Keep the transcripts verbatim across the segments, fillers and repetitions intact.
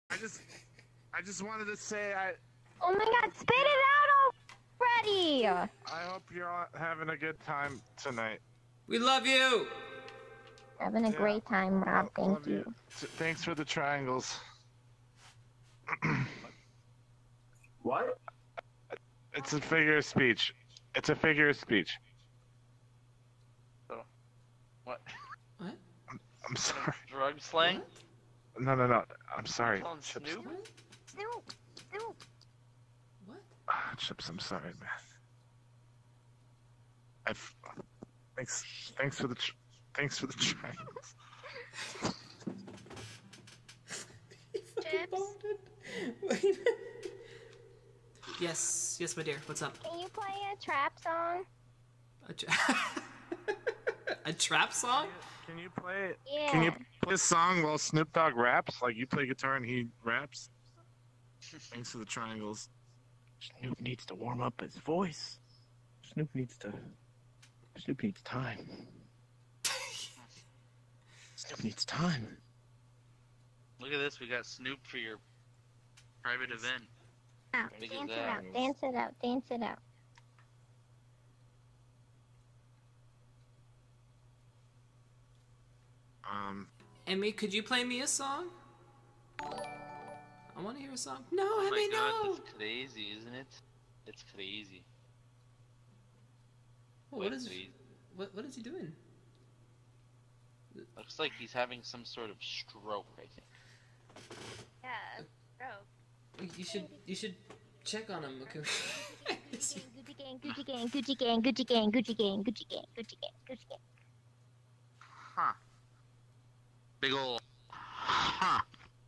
I just, I just wanted to say I. Oh my God! Spit it out already! I hope you're all having a good time tonight. We love you. Having a yeah. great time, Rob. Lo Thank you. you. Thanks for the triangles. What? It's a figure of speech. It's a figure of speech. So, what? What? I'm, I'm sorry. Drug slang? What? No, no, no. I'm sorry. Chips. Snoop? Snoop. Snoop. What? Ah, Chips, I'm sorry, man. I've. Thanks. Thanks for the. Tr thanks for the triangles. Chips. Yes, yes, my dear. What's up? Can you play a trap song? A, tra a trap song? Can you play? Yeah. Can you play a song while Snoop Dogg raps? Like you play guitar and he raps. Thanks for the triangles. Snoop needs to warm up his voice. Snoop needs to. Snoop needs time. Snoop needs time. Look at this. We got Snoop for your private event. Out. Dance it out, dance it out, dance it out. Um. Emmy, could you play me a song? I want to hear a song. No, oh Emmy, my God, no. That's crazy, isn't it? It's crazy. Oh, what is? What What is he doing? Looks like he's having some sort of stroke. I think. Yeah, stroke. You should you should check on him, okay? Gucci gang, Gucci gang, Gucci gang, Gucci gang, Gucci gang, Gucci gang, Gucci gang, Gucci gang. Huh. Big ol' huh.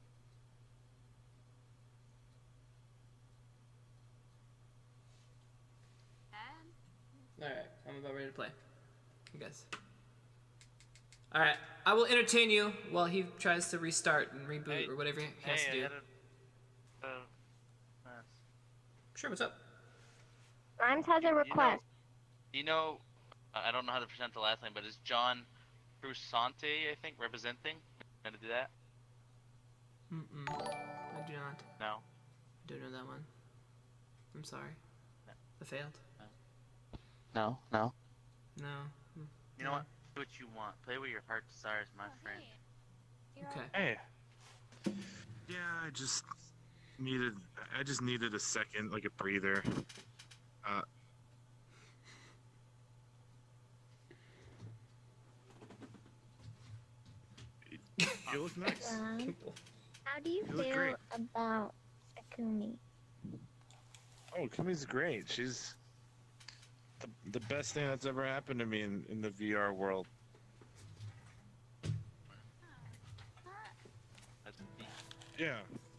Alright, I'm about ready to play. I guess. Alright, I will entertain you while he tries to restart and reboot hey, or whatever he has hey, to do. Uh, uh, sure, what's up? Rhymes has a request. You know, you know, I don't know how to present the last name, but it's John Crusante, I think, representing. Gonna do that? Mm-mm. I do not. No. I don't know that one. I'm sorry. No. I failed. No, no. No. You know what? Do what you want. Play what your heart desires, my oh, friend. Hey. Hey. Yeah, I just needed. I just needed a second, like a breather. Uh. You look nice. Um, how do you, you feel about Akumi? Oh, Kumi's great. She's the, the best thing that's ever happened to me in, in the V R world. Yeah.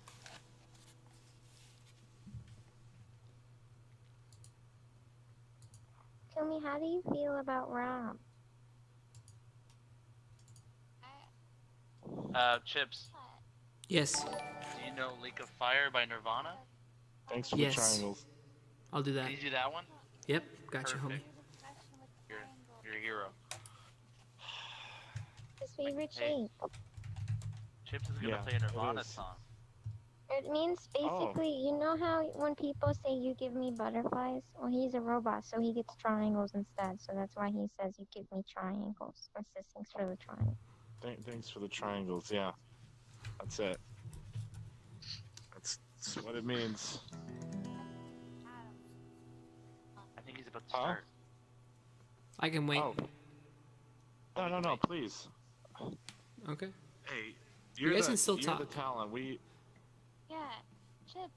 Kumi, how do you feel about Rob? Uh, Chips. Yes. Do you know Lake of Fire by Nirvana? Thanks for yes. the triangles. I'll do that. Can you do that one? Yep, gotcha, Perfect. homie. You're, you're a hero. His favorite Hey. shape. Chips is gonna Yeah, play a Nirvana it is. song. It means basically, Oh. you know how when people say you give me butterflies? Well, he's a robot, so he gets triangles instead. So that's why he says you give me triangles. That's just thanks for the triangle. Th thanks for the triangles. Yeah, that's it. That's, that's what it means. I think he's about to Huh? start. I can wait. Oh. No, no, no, please. Okay. Hey, you're, guys the, can still you're talk. the talent. We. Yeah, Chip.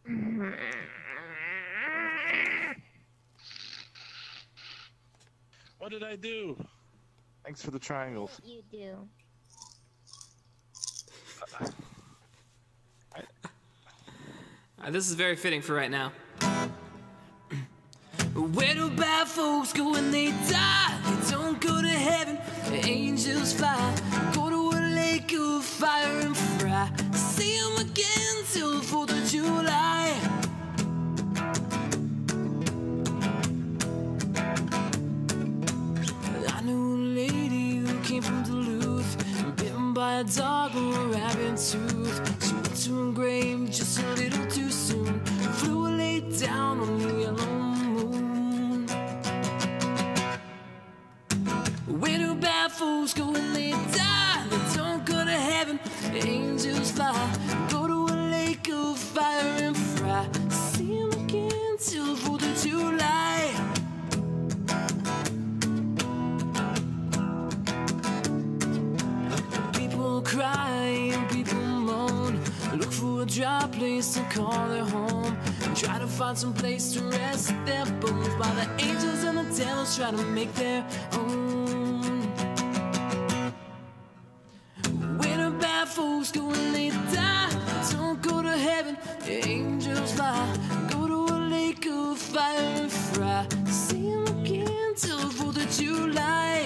What did I do? Thanks for the triangles. What you do? Uh, this is very fitting for right now. Where do bad folks go when they die? They don't go to heaven, the angels fly. Go to a lake of fire and fry. See them again till fourth of July. I knew a lady who came from Duluth, bitten by a dog with a rabbit tooth. She went to a fools go when they die. They don't go to heaven, the angels fly. Go to a lake of fire and fry. See him again till fourth of July. People cry and people moan. Look for a dry place to call their home. And try to find some place to rest their bones. While the angels and the devils try to make their own. Where the bad folks go when they die. Don't go to heaven, the angels fly. Go to a lake of fire and fry. See him again till fourth of July.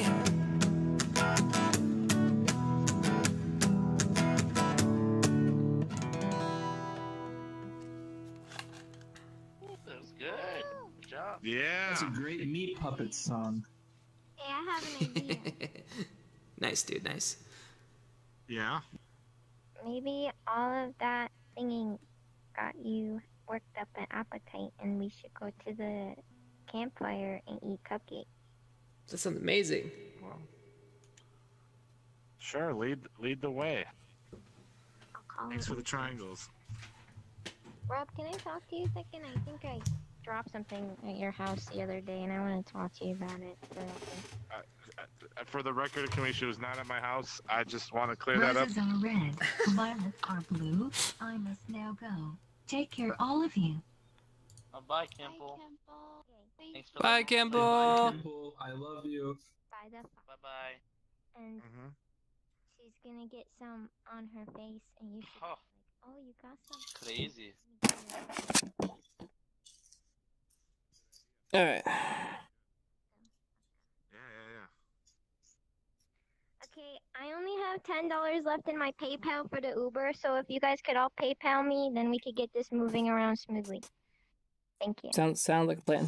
That was good. Good job. Yeah. That's a great meat puppet song. Hey, I have an idea. Nice, dude, nice. Yeah. Maybe all of that singing got you worked up an appetite, and we should go to the campfire and eat cupcakes. That sounds amazing. Well, sure. Lead lead the way. I'll call Thanks it. for the triangles. Rob, can I talk to you a second? I think I dropped something at your house the other day, and I want to talk to you about it. For a second. Uh, uh, for the record, Kamisha was not at my house. I just want to clear that up. Roses are red, violets are blue. I must now go. Take care, all of you. Oh, bye, Kimble. Thanks for Bye, letting- Kimble. Temple, I love you. By the f- Bye bye. and Mm-hmm. she's gonna get some on her face, and you should Oh, be like, oh, you got some. crazy. All right. Yeah, yeah, yeah. Okay, I only have ten dollars left in my PayPal for the Uber, so if you guys could all PayPal me, then we could get this moving around smoothly. Thank you. Sounds sounds like a plan.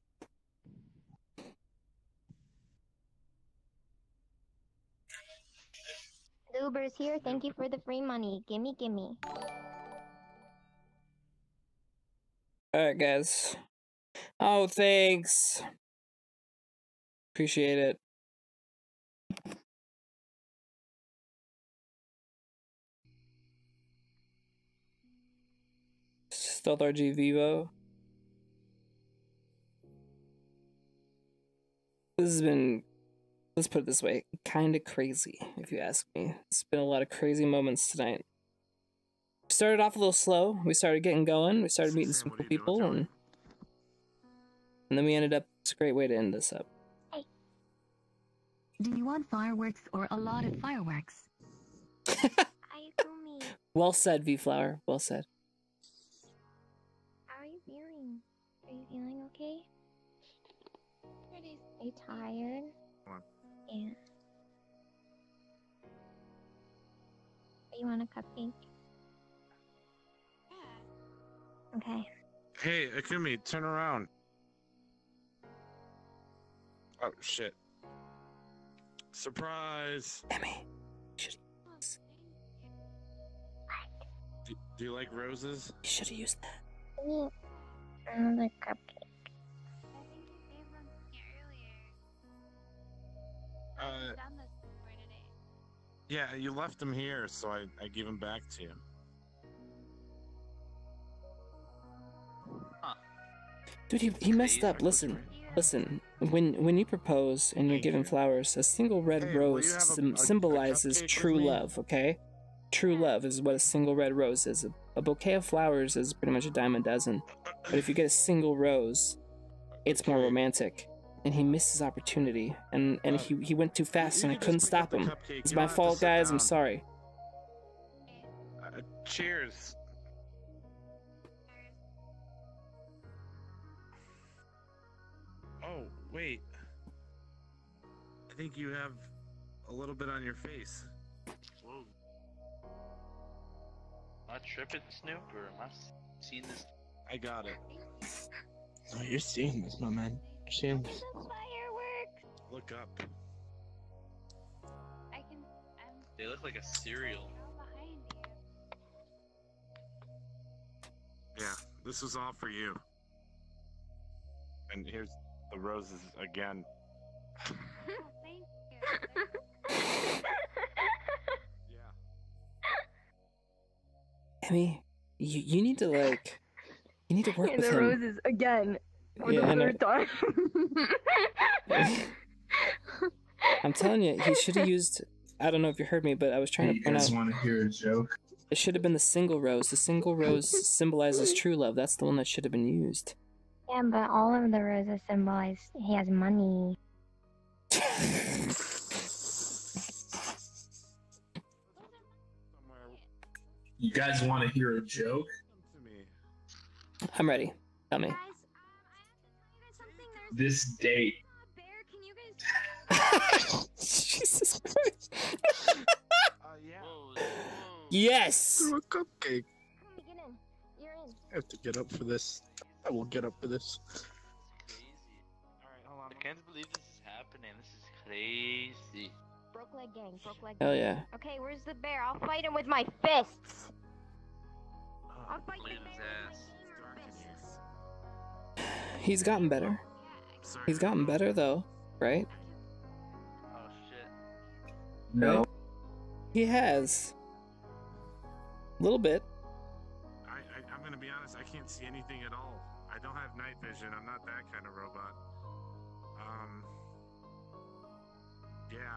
The Uber is here. Thank you for the free money. Gimme, gimme. All right, guys. Oh, thanks. Appreciate it. Stealth R G Vivo. This has been, let's put it this way, kind of crazy, if you ask me. It's been a lot of crazy moments tonight. Started off a little slow. We started getting going. We started meeting some What cool are you doing, people, Joey? and and then we ended up. It's a great way to end this up. Do you want fireworks or a lot of fireworks? Ayakumi, Well said, V Flower. Well said. how are you feeling? Are you feeling okay? Are you tired? Come on. Yeah. You want a cupcake? Okay. Hey, Akumi, turn around. Oh, shit. Surprise! Emmy. Should Do, do you like roses? you should have used that. Give me another cupcake. Uh, yeah, you left them here, so I, I gave them back to you. Dude, he, he messed Crazy. up. Listen, listen. When when you propose and you're Thank given you. flowers, a single red Hey, will rose you have a- sym- a- a symbolizes cupcake with true me? love. Okay, true love is what a single red rose is. A, a bouquet of flowers is pretty much a dime a dozen. But if you get a single rose, it's more Okay. romantic. And he missed his opportunity, and and Uh, he he went too fast, You and I can couldn't just pick up stop the him. cupcake. It's You my don't have to fault, sit guys. I'm down. sorry. Uh, cheers. Oh, wait. I think you have a little bit on your face. Whoa. Am I tripping, Snoop, or am I s- seeing this? I got it. Oh, you're seeing this, my man. You're seeing this. The fireworks! Look up. I can. I'm They look like a cereal. all behind you. Yeah, this was all for you. And here's the roses again. Oh, thank you. They're Kimmy, you you need to like, you need to work And with the him. roses again. For Yeah, the I know. third time. I'm telling you, he should have used. I don't know if you heard me, but I was trying Hey, to you point guys out. want to hear a joke? It should have been the single rose. The single rose symbolizes true love. That's the one that should have been used. Yeah, but all of the roses symbolize he has money. You guys want to hear a joke? I'm ready. Tell me. This date. Jesus Christ. Uh, yeah. Whoa, whoa. Yes. Through a cupcake. Get in. You're in. I have to get up for this. I will get up for this. This is crazy. Alright, hold on. I can't believe this is happening. This is crazy. Broke leg gang. Broke leg. Hell yeah. Okay, where's the bear? I'll fight him with my fists. I'll fight the Leave his bear ass. with my fists. He's gotten better. Sorry. He's gotten better though, right? Oh shit. No. He has. A little bit. I, I, I'm gonna be honest, I can't see anything at all. I don't have night vision, I'm not that kind of robot. Um, yeah.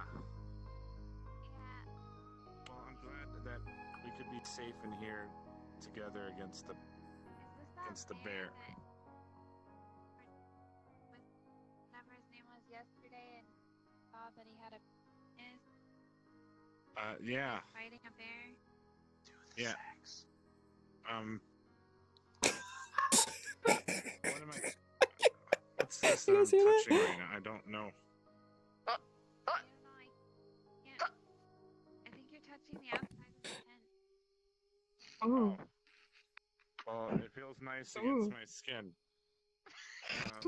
Well, I'm glad that we could be safe in here together against the against the bear. Whatever his name was yesterday and saw that he had a penis Uh, yeah, fighting a bear. yeah. Um, what am I? What's this that You I'm see that? touching right now? I don't know. I don't know. I can't. I think you're touching the outside of the tent. Ooh. Well, it feels nice against my skin. Um,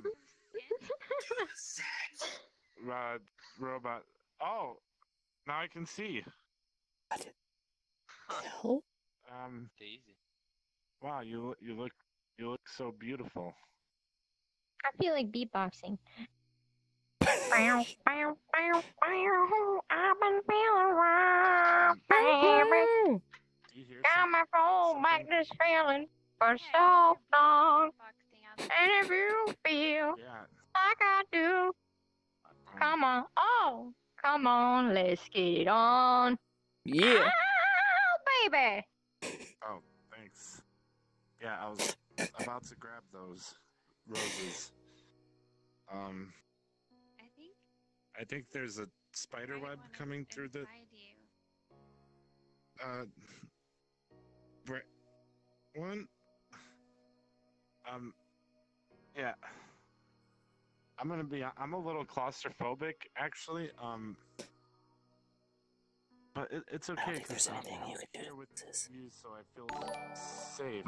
uh, robot. Oh, now I can see. What the hell? Um, Daisy. wow, you you look you look so beautiful. I feel like beatboxing. Bow, bow, bow, bow. I've been feeling wild, baby. Do you hear Got my phone back something? this feeling for so long. Boxing out. And if you feel Yeah. like I do, um, come on. Oh, come on, let's get it on. Yeah. Oh, baby. Oh, thanks. Yeah, I was about to grab those roses. Um, I think. I think there's a spider I web wanna coming through the. inside you. Uh, Bre- one. Um, yeah. I'm gonna be. I'm a little claustrophobic, actually. Um, but it, it's okay. I don't think there's 'cause I'm- anything you I'm can do here to with this. you, so I feel safe.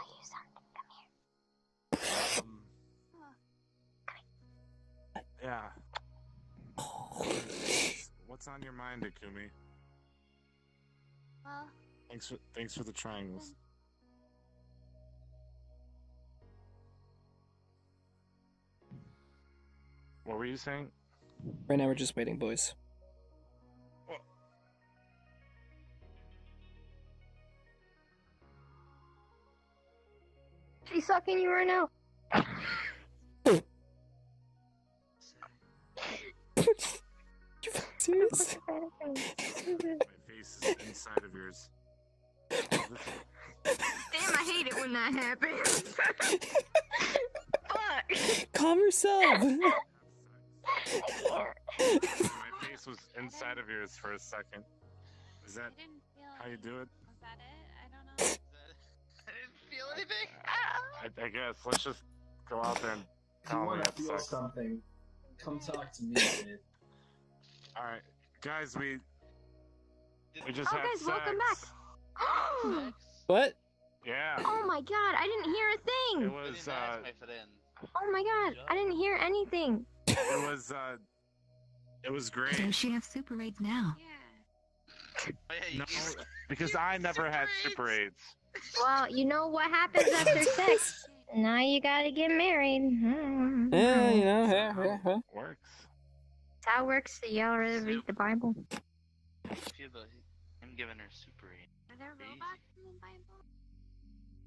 Um, yeah. What's on your mind, Akumi? Well, Thanks for thanks for the triangles. What were you saying? Right now we're just waiting, boys. She's sucking you right now. You fucking serious? My face is inside of yours. Damn, I hate it when that happens. Fuck. Calm yourself. My face was inside of yours for a second. Is that I didn't feel. how you do it? Was that it? I don't know. I didn't feel anything. I, I guess. Let's just go out there and If you tell me want to that feel sucks. something, come talk to me, dude. Alright, guys, we we Oh, just had guys, sex. welcome back. What? Yeah. Oh my god, I didn't hear a It thing. was Very nice, uh my friend. Oh my god, I didn't hear anything. it was uh it was great. Does she have Super eight now? Yeah. Oh, yeah, you No, gave- because I never had Super super aids. Well, you know what happens after sex. Now you gotta get married. Hmm. Yeah, you know, yeah, yeah, yeah. Works. That's how it works. So y'all really read the Bible. I feel the him giving her super eight. Are there Crazy. robots in the Bible?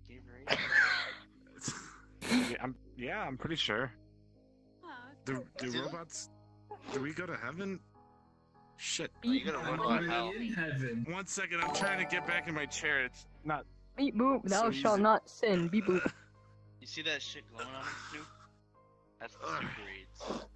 gave her age? yeah, I'm, yeah, I'm pretty sure. Oh, Do, do Is it? robots... Do we go to heaven? Shit. Oh, you gotta I'm run already to hell. in heaven. One second, I'm trying to get back in my chair. It's not... Beep boop, thou So shalt easy. not sin. Beep boop. You see that shit glowing on him, Snoop? That's the Ugh. super AIDS.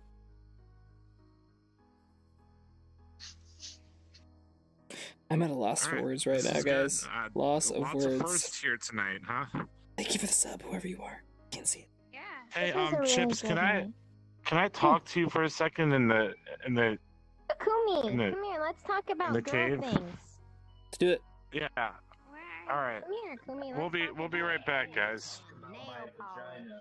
I'm at a loss for Alright, words right this now, is good. guys. Uh, Loss of Lots words. of firsts here tonight, huh? Thank you for the sub, whoever you are. Can't see it. yeah. Hey, This is a um, really Chips, good can I night. can I talk to you for a second in the in the Kumi, In the- come here. Let's talk about the girl cave? things. Let's do it. yeah? Where All are right, Come here, Kumi. Let's we'll be talk we'll be about right back, guys. About nail my polish. vagina.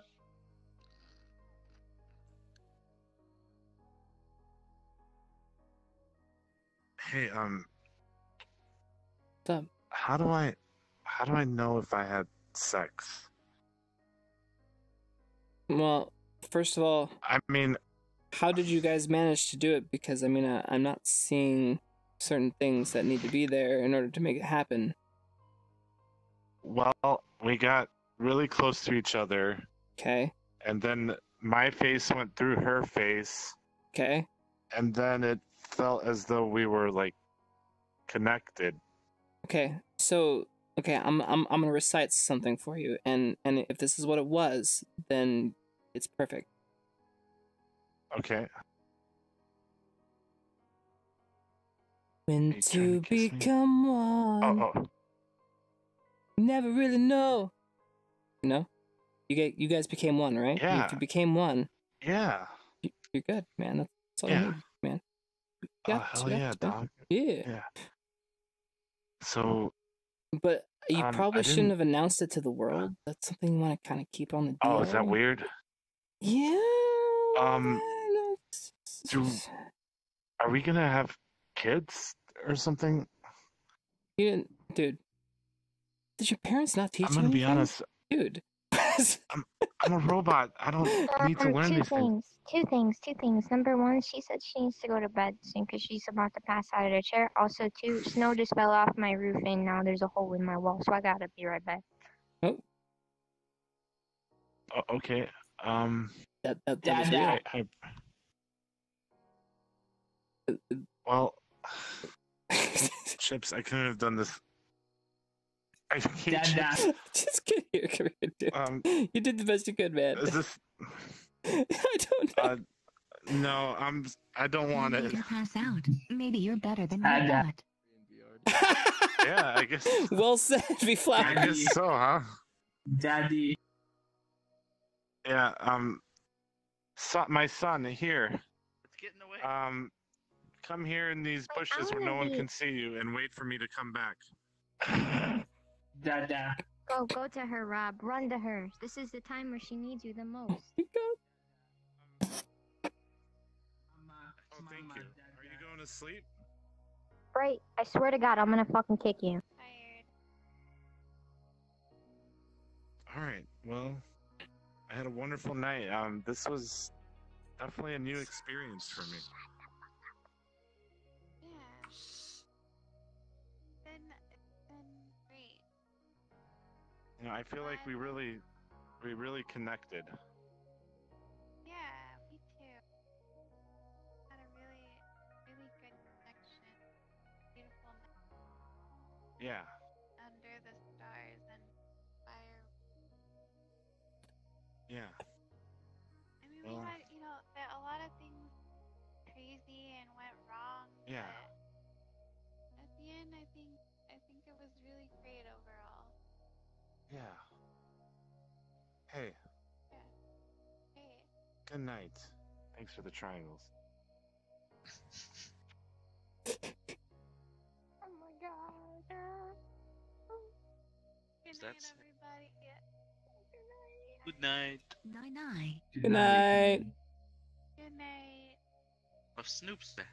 Hey, um, What's up? how do I how do I know if I had sex? Well, first of all, I mean, how did you guys manage to do it? Because, I mean, I, I'm not seeing certain things that need to be there in order to make it happen. well, we got really close to each other, Okay? and then my face went through her face, Okay? and then it felt as though we were like connected. Okay, so okay, I'm I'm I'm gonna recite something for you, and and if this is what it was, then it's perfect. Okay. When Are you trying two to kiss me? become one, Oh, oh. you never really know. You know, you get you guys became one, right? Yeah. If you became one, Yeah. you- you're good, man. That's, that's all Yeah. you need, man. You Oh, got hell this, you yeah, got this, man. dog. Yeah. Yeah. So, But you Um, probably I shouldn't didn't- have announced it to the world. That's something you want to kind of keep on the. oh, is that D L. weird? Yeah. Um, man, it's- do- Are we gonna have kids or something? You didn't, dude. Did your parents not teach I'm you gonna be anything? honest. Dude. I'm a robot. I don't need to Um, learn two these things. things. Two things. Two things. Number one, she said she needs to go to bed soon because she's about to pass out of her chair. Also, two, snow just fell off my roof and now there's a hole in my wall, so I gotta be right back. Oh, Oh, okay. Um. that that, that Dad, was Dad. I, I, well, weird. Chips, I couldn't have done this. I hate Dad, Chips. Dad. Just come here, come here, dude. Um, You did the best you could, man. is this? I don't know. Uh, no, I'm. I don't want You it. need to pass out. Maybe you're better than Dad, you Dad. thought. Yeah, I guess. Well said, be I flat. guess so, huh? Daddy. Yeah. Um. So, my son here. It's getting away. Um. Come here in these Wait, bushes I where no wanna one be- can see you, and wait for me to come back. Dad, Dad. Go, go to her, Rob. Run to her. This is the time where she needs you the most. Oh, thank you. Are you going to sleep? Right, I swear to God, I'm gonna fucking kick you. Tired. All right. Well, I had a wonderful night. Um, this was definitely a new experience for me. Yeah. Then it's been great. You know, I feel like we really, we really connected. Yeah, me too. Had a really, really good connection. Beautiful night Yeah. under the stars and fire. Yeah. I mean, Well- we had, you know, there, a lot of things crazy and went wrong. Yeah. But at the end, I think, I think it was really great overall. Yeah. Hey. Hey. Good night. Thanks for the triangles. Oh my God. Good Is night, that sick? everybody. Yeah. Good night. Night night. Good night. Good night. Of Snoop's back.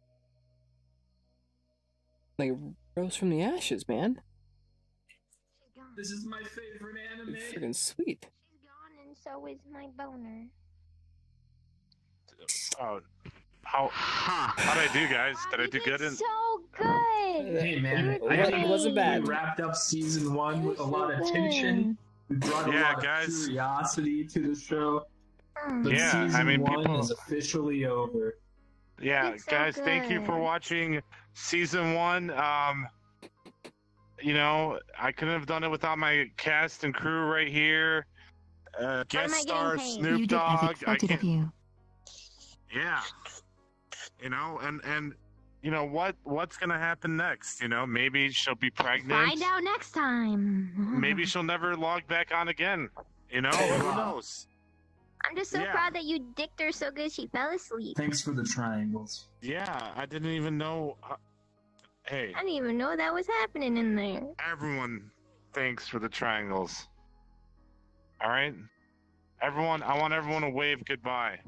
Like rose from the ashes, man. She's gone. This is my favorite anime. Freaking sweet. She's gone, and so is my boner. Oh, how how did I do, guys? Did I do good? In... So good. Hey man, It I wa- think it wasn't bad. we wrapped up season one with a lot of So tension. We brought a Yeah, lot guys. of curiosity to the show. But Yeah, I season mean, one people- is officially over. Yeah, It's so guys, thank you for good. watching season one. Um, you know, I couldn't have done it without my cast and crew right here. Uh, am guest I getting star paid? Snoop You did as Dogg. I expected of can't. you. Yeah, you know, and and you know what what's gonna happen next? You know, maybe she'll be pregnant. Find out next time. Maybe she'll never log back on again. You know, who knows? I'm just so Yeah. proud that you dicked her so good she fell asleep. Thanks for the triangles. Yeah, I didn't even know. Uh, hey, I didn't even know that was happening in there. everyone, thanks for the triangles. All right, everyone. I want everyone to wave goodbye.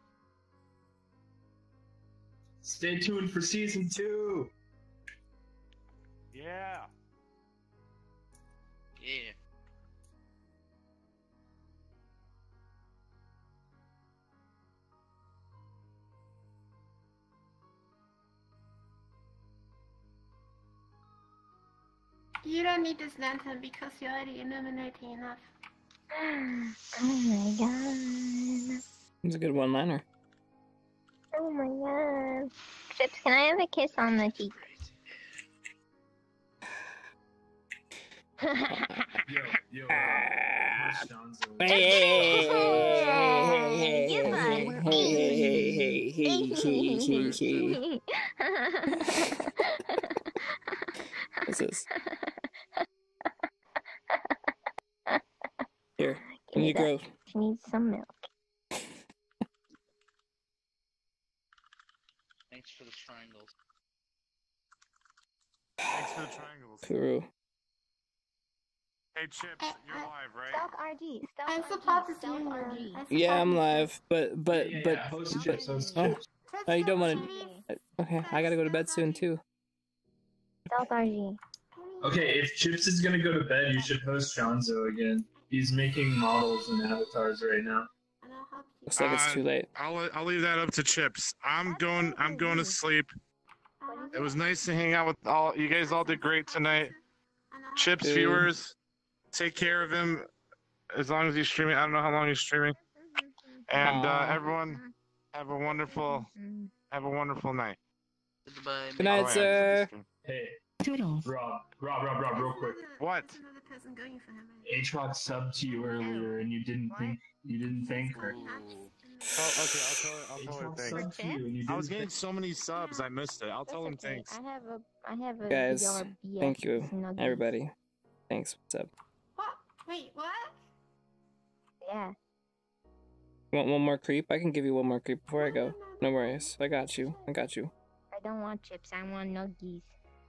Stay tuned for season two. Yeah. Yeah. You don't need this lantern because you're already illuminating enough. Oh my god. It's a good one-liner. Oh my god. Chips, can I have a kiss on the cheek? Yo, yo, uh, where's Shanzo? Hey, hey, hey, You hey, fun. hey, hey, hey, hey, hey, hey, hey. What's this? Here, Give me you that. grow. She needs some milk. Thanks for the triangles. Thanks for the triangles. Kuru. Hey, Chips, you're live, right? Stealth R G. Stealth I'm R G. supposed to Stealth see R you. G. I'm Yeah, I'm supposed to- live, but but yeah, but yeah, host but chips, host oh, chips. oh, you don't want Chips, to. Okay, I gotta go to bed soon too. Stealth R G. Okay, if Chips is gonna go to bed, you should host Shanzo again. He's making models and avatars right now. and I'll help you. Looks like it's Uh, too late. I'll I'll leave that up to Chips. I'm going. I'm going to sleep. I'll help It you. was nice to hang out with all you guys. All did great tonight. And I'll help Chips Dude. viewers, take care of him as long as he's streaming. I don't know how long he's streaming. And uh, Aw. everyone, have a wonderful, have a wonderful night. Goodbye. Good night, Oh, yeah, sir. Hey, Toodles. Rob, Rob, Rob, Rob, real quick. What? There's another person going for him. H-Rock subbed to you earlier, and you didn't What? think you didn't thank her. Ooh. Oh, okay, I'll tell her. I'll tell her H-Rock thanks. subbed to you, and you I didn't was getting thank- so many subs, I missed it. I'll tell him That's okay. thanks. I have a, I have a Guys, V R B S Thank you, nugget. everybody. Thanks. What's up? What? Wait, what? Yeah. You want one more creep? I can give you one more creep before I go. No worries. I got you. I got you. I don't want chips. I want nuggies.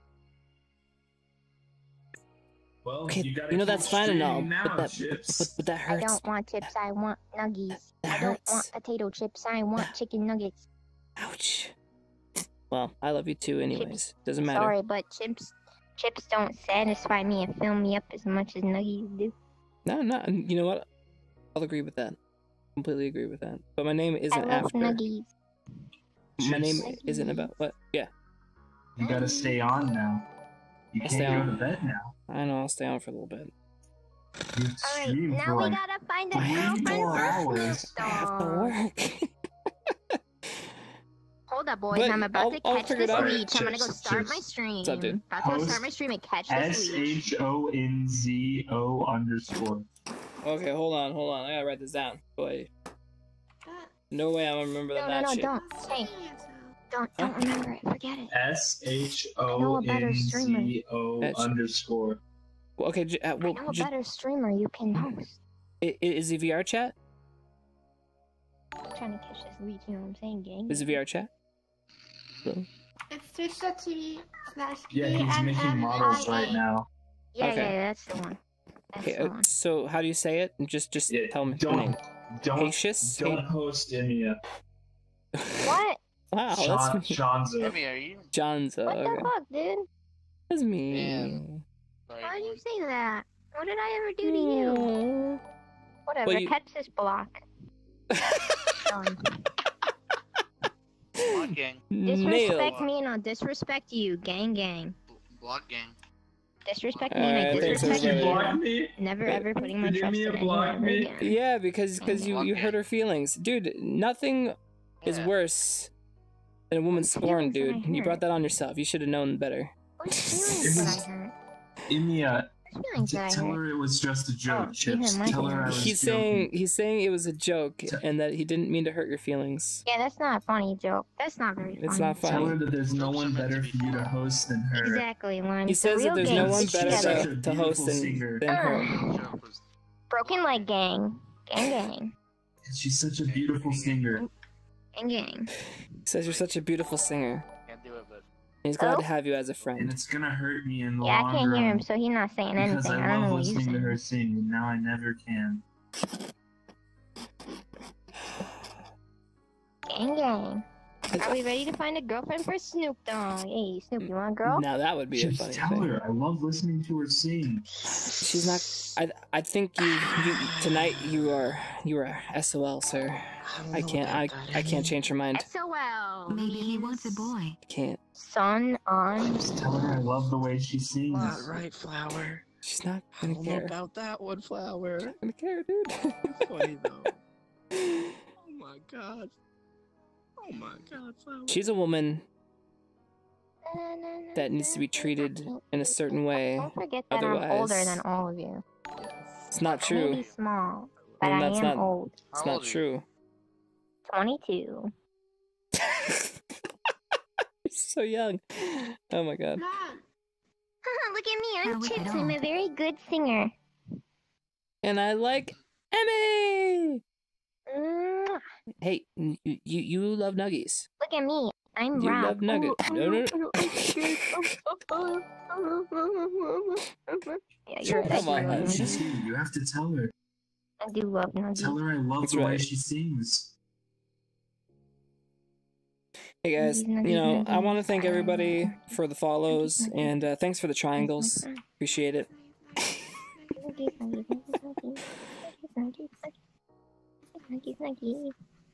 Well, Okay, you, gotta you know keep that's fine and all, streaming now, but that Chips. but, but that I hurts. don't want chips. I want nuggies. That I don't hurts. want potato chips. I want chicken nuggets. Ouch. Well, I love you too, anyways. Doesn't matter. Sorry, but chips, chips don't satisfy me and fill me up as much as nuggies do. No, no. You know what? I'll agree with that. Completely agree with that. But my name I isn't love after. nuggies. My name Chips. isn't about what? Yeah, You gotta stay on now. You I'll can't stay go on. to bed now. I know. I'll stay on for a little bit. You Alright, stream now for we like gotta find a three girlfriend more for hours. Snoop I have to Dogg. work. Hold up, boys. But I'm about I'll- to I'll catch figure it this out. leech. I'm gonna go Chips, start chips. my stream. What's up, dude? About to go Host start my stream and catch this S leech. H O N Z O underscore. Okay, hold on, hold on. I gotta write this down. Boy, no way I'm gonna remember No, no, that no, shit. don't. Hey, don't, don't remember it. Forget it. S H I know O a better N streamer. Z O That's- underscore. Well, okay, j- uh, I well, know a j- better streamer you can host. i- i- is it V R chat? I'm trying to catch this leech. You know what I'm saying, gang? Is it V R chat? Cool. It's twitch.tv slash Yeah, he's making models right now. Yeah, Okay. yeah, that's the one. That's Okay, the uh, one. so how do you say it? Just, just Yeah, tell me the don't name. don't Haitius? don't host Imia. What? Wow, Sean, that's me. Shanzo. Timmy, are you? John's. What okay. the fuck, dude? That's me. Man. Sorry, Why did you everyone. say that? What did I ever do to you? Mm. Whatever, Well, you- catch this block. Done. Block gang. Disrespect Nailed. me and I'll disrespect you. Gang, gang. B- Block gang. disrespect me and I Alright, thanks, disrespect Did she everybody. block you. me? Never ever putting my Did trust Emiya in block anyone ever me? again. Yeah, because because you you Okay. hurt her feelings, dude. Nothing is Yeah. worse than a woman's What scorn, feelings did dude. I You brought hurt? that on yourself. You should have known better. What feelings did I hurt? Emiya, What feelings did I tell hurt? her it was just a joke, Oh, Chips. yeah, my Tell her I bad. was He's joking. saying he's saying it was a joke T- and that he didn't mean to hurt your feelings. Yeah, that's not a funny joke. That's not very funny. It's not Tell funny. her that there's no Jokes are one meant to better be for you to funny. host than her. Exactly, Lonnie. He The says that real there's gang no one sticks better She's together. such a to, to host beautiful than, singer. than her. Ugh. Joke was Broken like gang. Gang gang. She's such a beautiful singer. Gang gang. He says you're such a beautiful singer. can't do it, but He's glad Oh? to have you as a And friend. it's gonna hurt me in the Yeah, long I can't run. hear him, so he's not saying Because anything. I I don't know love what he's listening to her saying. sing, and now I never can. Gang gang. Are we ready to find a girlfriend for Snoop Dogg? Hey, Snoop, you want a girl? Now that would be a Just funny tell thing. her I love listening to her sing. She's not. I I think you, you tonight you are you are S O L, sir. I can't I I can't change her mind. S O L. Maybe he wants a boy. I can't. Son on. Just tell her I love the way she sings. Not right, Flower. She's not I gonna don't know care. about that one, Flower. Not gonna care, dude. Funny though. Oh my god. Oh my god, Flower. She's a woman that needs to be treated in a certain way. Don't forget that I'm older Otherwise, than all of you. it's not I may true. be small, but Well, I that's am not- old. It's How not old are you? true. twenty-two. You're so young. Oh my god. Mom, Look at me, How I'm we Chips. get I'm on? a very good singer. And I like Emmy. Mwah. Hey, you you, you love nuggies. Look at me, I'm You Rob. love nuggets. No, no, no. Yeah, you're right. I Come do on, love man. She's nuggets. here. You have to tell her. I do love nuggets. Tell her I love That's the way right. she sings. Hey guys, Nuggies, nuggies, you know, I nuggies. want to thank I love everybody nuggies. for the follows Nuggies, nuggies. and uh, thanks for the triangles. Appreciate it. Nuggies, nuggies, nuggies, nuggies, nuggies, nuggies,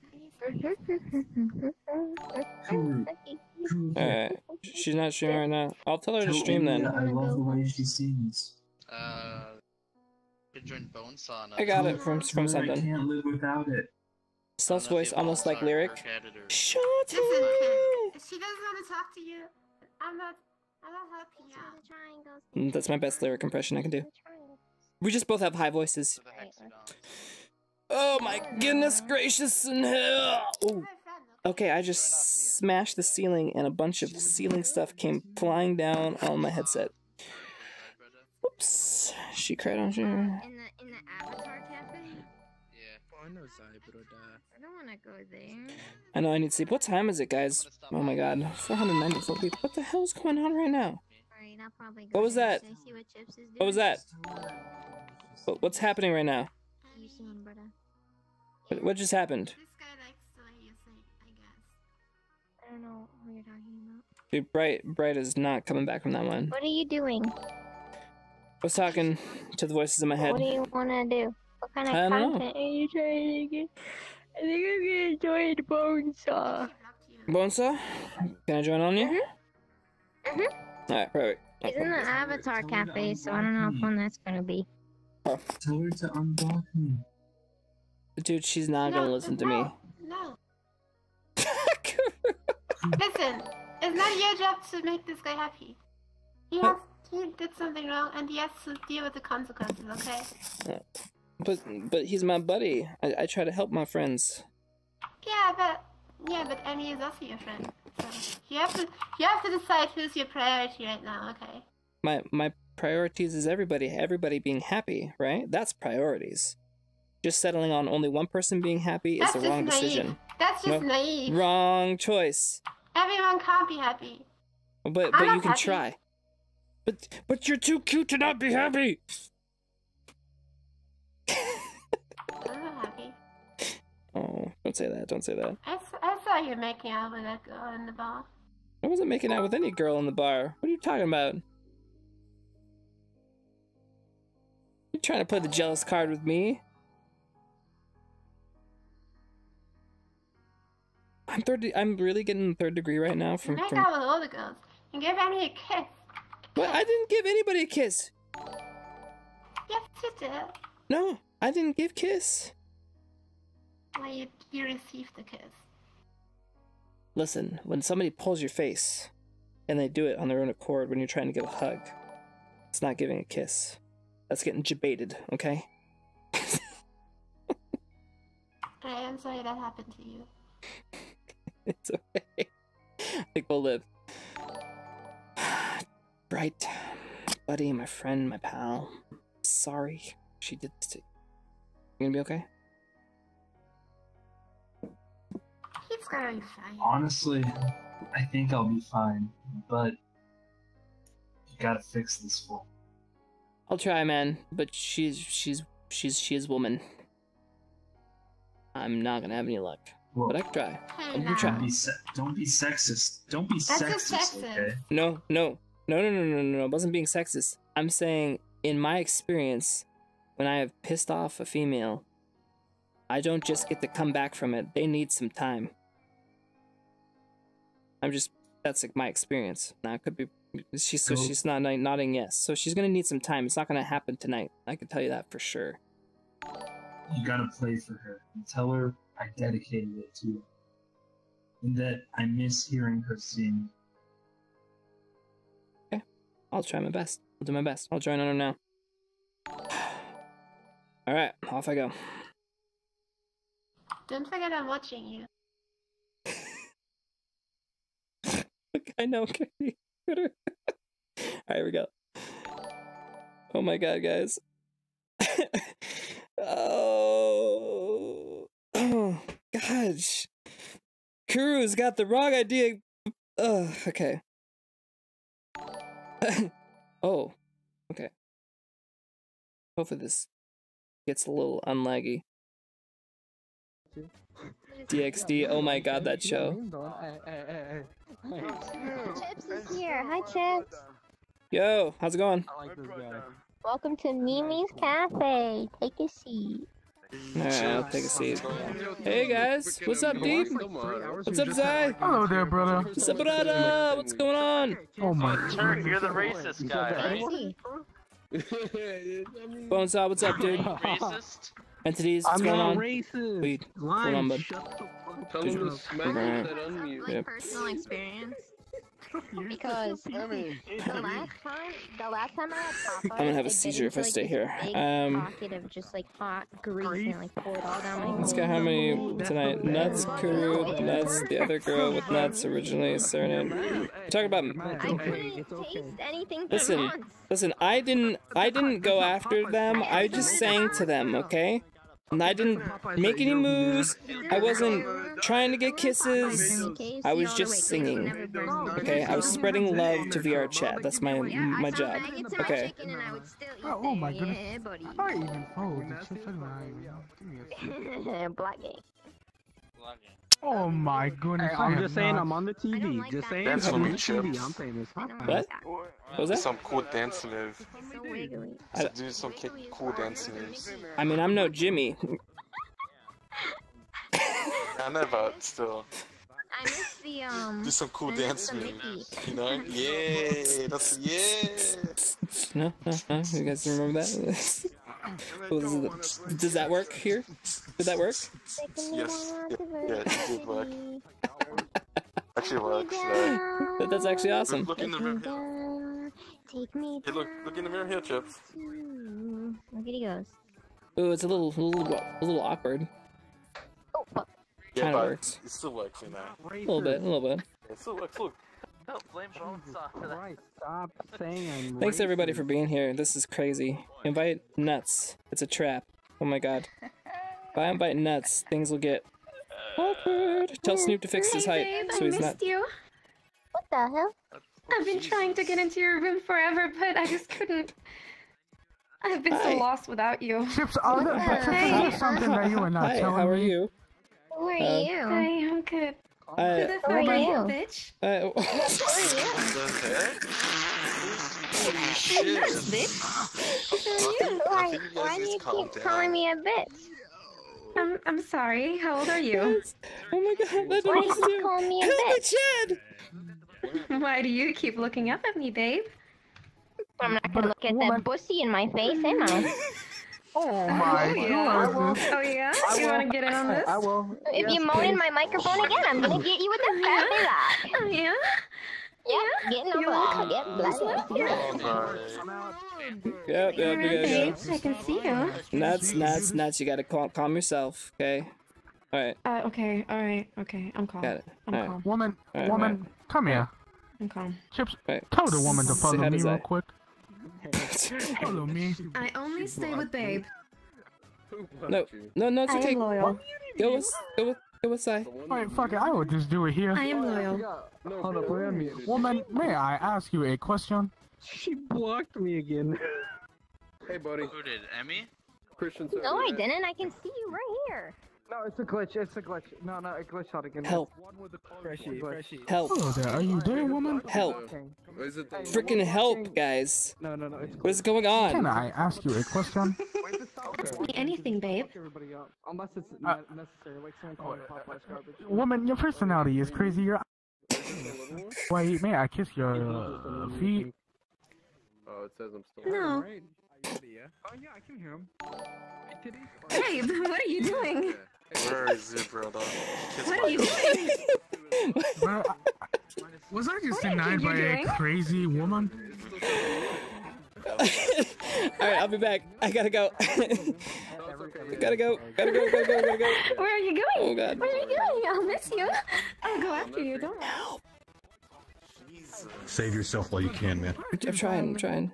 True. nuggies. True. Alright, she's not streaming right now. I'll tell her to Tell stream Amy then. that I love the way she sings. uh, could join Bonesaw. on I got a- it from Tell from her I something. can't live without it. Self's I don't know if voice you almost like Bonesaw or lyric. Dark Editor. listen, Shantae! Ken. If she doesn't want to talk to you, I'm not. I'm not helping you out. Mm, That's my best lyric impression I can do. We just both have high voices. For the hexagons. Oh my goodness gracious and hell! Ooh. My friend, Okay, I just smashed the ceiling and a bunch of ceiling stuff came flying down on my headset. Oops. She cried on sure. In the in the Avatar Cafe? Yeah. I know Zybroda. I don't want to go there. I know I need sleep. What time is it, guys? Oh my god. four hundred ninety-four people. What the hell's going on right now? Alright, I'll probably go What was there. that? Should I see what Chips is doing? What was that? Just tell her. What- What's happening right now? You seen, brother? What, what just happened? This guy likes the way you sing, I guess. I don't know what you're talking about. Dude, Bright, Bright is not coming back from that one. What are you doing? I was talking to the voices in my head. What do you want to do? What kind of I don't know. content are you trying to get? I think I'm gonna join Bonesaw. She blocked you. Bonesaw? Can I join on you? Mhm. Mhm. Alright, perfect. He's in the Avatar Tell her to Cafe, so I don't know how unblock fun that's gonna be. Tell her to unblock me. Dude, she's not gonna No, listen to no, me. No. Listen, it's not your job to make this guy happy. He has. He did something wrong, and he has to deal with the consequences. Okay. But but he's my buddy. I, I try to help my friends. Yeah, but yeah, but Annie is also your friend. So you have to you have to decide who's your priority right now. Okay. My my priorities is everybody everybody being happy, right? That's priorities. Just settling on only one person being happy That's is the just wrong naive. decision. That's just No. naive. Wrong choice. Everyone can't be happy. But I'm but you not can happy. try. But but you're too cute to not be happy. I'm not happy. Oh, don't say that. Don't say that. I, s- I saw you making out with that girl in the bar. I wasn't making out with any girl in the bar. What are you talking about? You trying to play the jealous card with me? I'm third. I'm really getting third degree right now You from make from. out with all the girls. You give Annie a kiss. What? I didn't give anybody a kiss. Yes, you did. No, I didn't give kiss. Well, you, you received the kiss. Listen, when somebody pulls your face, and they do it on their own accord when you're trying to give a hug, it's not giving a kiss. That's getting jebaited, okay? I am sorry that happened to you. It's okay. I think we'll live. Bright, buddy, my friend, my pal. Sorry she did this to you. You gonna be okay? He's gonna be fine. Honestly, I think I'll be fine, but you gotta fix this fool. I'll try, man, but she's she's she's she's woman. I'm not gonna have any luck, Whoa. but I can try. Hey, I'm gonna now. try. Don't be se- don't be sexist. Don't be That's sexist, just sexist. okay? No, no, no, no, no, no, no, no. I wasn't being sexist. I'm saying, in my experience, when I have pissed off a female, I don't just get to come back from it. They need some time. I'm just, that's like my experience. Now, it could be, she's, so Go. she's not nodding yes. So she's gonna need some time. It's not gonna happen tonight. I can tell you that for sure. You gotta play for her and tell her I dedicated it to her. And that I miss hearing her sing. I'll try my best. I'll do my best. I'll join on her now. Alright, off I go. Don't forget I'm watching you. I know. Alright, here we go. Oh my god, guys. oh. Oh, gosh. Kuru's got the wrong idea. Ugh, okay. Oh, okay. Hopefully this gets a little unlaggy. D X D, oh my god, that show. Chips is here. Hi, Chips. Yo, how's it going? Welcome to Mimi's Cafe. Take a seat. Alright, I'll take a seat. Hey guys, what's up, Deep? What's up, Zai? Hello there, brother. What's up, brother? What's going on? Oh my Turk, you're the racist guy, right? Bonesaw, what's up, dude? Racist? Entities, what's I'm going not on? racist. Wait, what's going on, bud? Tell him to smack him Alright. that unmute. Yep. Personal experience. Because the last time, the last time I had Popeyes, I'm gonna have a I bit seizure if I into, like, stay this here. big Um, pocket of just like hot grease and like poured all down my. Let's get how many tonight? Nuts, Kuru, Nuts, the other girl with Nuts, originally surname. We're talking about. I couldn't taste anything for Listen, months. listen. I didn't. I didn't go after them. I just sang to them. Okay. And I didn't make any moves. I wasn't trying to get kisses. I was just singing. Okay, I was spreading love to V R chat. That's my my job. Okay. Oh, oh my goodness. I even froze. It's just like my- give me a sec. Black game. Oh my goodness. Hey, I I'm have just saying not- I'm on the T V. Just saying Dance I'm for on me, the T V. Chips. I'm famous. What? What was that? Some cool dance move. So wiggly. I, Do some ki- cool dance moves. I mean, I'm no Jimmy. I know, but still. I miss the um. Do some cool the- dance the moves. Mickey. You know? Yeah, that's yeah. No, no, no. You guys remember that? What was it? Does that work here? Did that work? Yes. Yeah, yeah, it did work. Actually works. Like, That- That's actually awesome. look, look in the mirror. Take me Hey, look, look in the mirror here, Chips. down. Look at he goes. Ooh, it's a little, a little, a little awkward. Oh fuck. Yeah, Kinda but works. it still works, you know. A little bit, a little bit. It still works. Look. Don't blame Bonesaw for that. Right, stop saying I'm Thanks everybody racist. for being here. This is crazy. Invite Nuts. It's a trap. Oh my god. If I invite Nuts, things will get awkward. Tell Snoop to fix his height Babe, so I he's missed not. you. What the hell? I've been trying to get into your room forever, but I just couldn't. I've been Hi. so lost without you. Chips, oh, that, but Chips, Hey. that's something that you were not Hi, telling how are me. you? Who are Uh, you? Hey, I'm good. Who Uh, the Who fuck are are you? you, bitch? uh, Who are you? The heck? Holy shit. Who are I you? think you Why guys do need you to calm keep calling down. me a bitch? I'm I'm sorry. How old are you? Guys, oh my god, let Why do me you keep calling me a Help me, bitch? Chad! Why do you keep looking up at me, babe? I'm not gonna look at that pussy in my face, am I? Oh my yeah. god. Oh yeah? I You will. wanna get in on this? I will. If Yes, you moan in please. my microphone again, I'm gonna get you with a fat block. Oh yeah? Yep, getting a You block. want- Yep, block. Yep, yep, you gotta go. Babes, I can see you. Nuts, nuts, nuts. You gotta calm, calm yourself, okay? Alright, Uh, okay, alright, okay, I'm calm. got it. I'm Alright. calm. Woman, Alright, woman, come here. I'm calm. Chips, Right. tell the woman to Say follow hi me to real Zay. quick. Follow me. I only stay with Babe. No, no, no, it's I okay. am loyal. Go with, go with, go with Sai. Alright, fuck it, I will just do it here. I am loyal. Hold up, wait a minute. Woman, may I ask you a question? She blocked me again. Hey, buddy. Who did? Emmy? Christian. No, I didn't. I can see you right here. No, it's a glitch. It's a glitch. No, no, it glitched out again. Help. Freshie, freshie. Help. Hello there, are you there, woman? Help. Is it Freaking help, guys. No, no, no. It's What is going on? Can I ask you a question? Ask me anything, Babe. everybody up. Unless it's Uh, not necessary, like someone calling Popeye's garbage. Woman, your personality is crazy. You're. Wait, may I kiss your uh, feet? Oh, it says I'm still. No. Oh yeah, I can hear him. Babe, what are you doing? Where is it, brother? Kiss What my are you girl. doing? Bro, I- was I just What do you denied think by you're a doing? crazy woman? Alright, I'll be back. I gotta go. Gotta go, gotta go, gotta go, gotta go. Where are you going? Oh, God. Where are you going? I'll miss you. I'll go after you, don't worry. Save yourself while you can, man. I'm trying, I'm trying.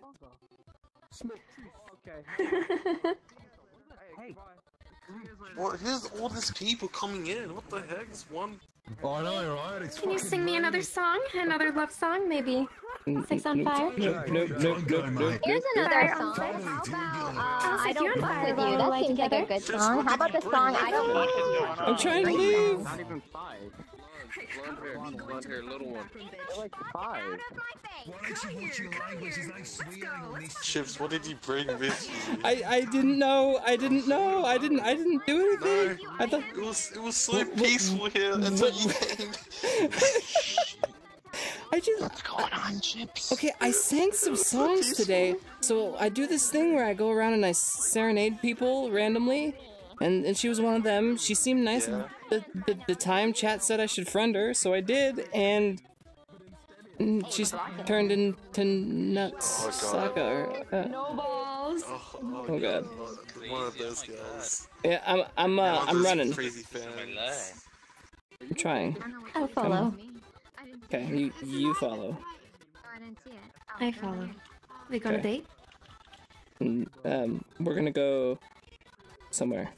What? Here's all these people coming in. What the heck? It's one. Oh, I know, right? It's Can you sing me another song? Another love song, maybe? Six on Fire? Nope, nope, nope, nope, nope. Here's another Fire song. on How about, uh, I'll I set don't you on fuck fire with while you. we That lie seems like a together. good song. How about the song I don't fuck with you? I'm trying to leave. Not even five. Blonde hair, blonde hair, little one. They're like five. Chips, what did you bring with you? I, I didn't know. I didn't know. I didn't. I didn't do anything. I thought It was it was so peaceful here until you came. I just. What's going on, Chips? Okay, I sang some songs today. So I do this thing where I go around and I serenade people randomly, and and she was one of them. She seemed nice. Yeah. The, the the time chat said I should friend her, so I did, and. and she's turned into nuts. Oh, God. Saka. Uh, No balls. Oh, Oh, God. One of those guys. yeah, I'm I'm One uh, of I'm those running. Crazy fans. I'm trying. I'll follow. Okay, you you follow. I follow. We go on a Okay. date? And, um, we're gonna go somewhere.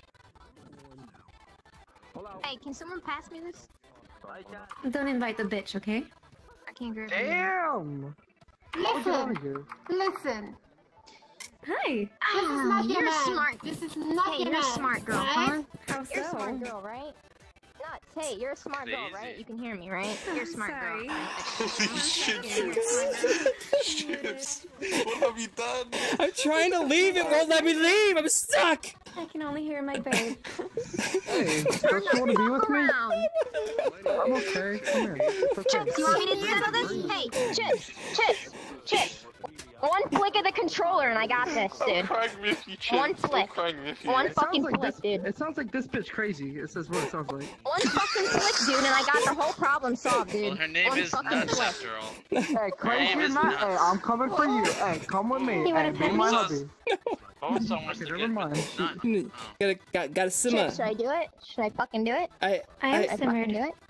Hey, can someone pass me this? Don't invite the bitch, okay? I can't grab it. Damn! Listen, listen. Hi. This is not your You're man. smart. This is not Hey, your you're a man, smart girl, right? huh? How You're a so? smart girl, right? Nuts. Hey, you're a smart girl, right? You can hear me, right? You're a smart Sorry. girl. Holy shit, Chips. Chips. What have you done? I'm trying to leave. It won't let me leave. I'm stuck. I can only hear my babe. Hey, don't you want to be with me? Around. I'm okay. Come here. It's okay. Chips, you want me to settle this? Hey, Chips, Chips, Chips. One flick of the controller and I got this, I'm dude. crying with you, Chips. One I'm flick. crying with you. One It sounds fucking like flick, this, dude. It sounds like this bitch crazy. It says what it sounds like. One fucking flick, dude, and I got the whole problem solved, dude. Well, her name One is fucking Nuts flick. after all. Hey, crazy name or is not? Nuts. Hey, I'm coming for you. Hey, come with me. You Hey, wanna be pet my me? hubby. Oh, it's almost Okay, a never good mind. nut. Gotta got gotta simmer. Chips, should I do it? Should I fucking do it? I I I, am I fucking simmered. do it?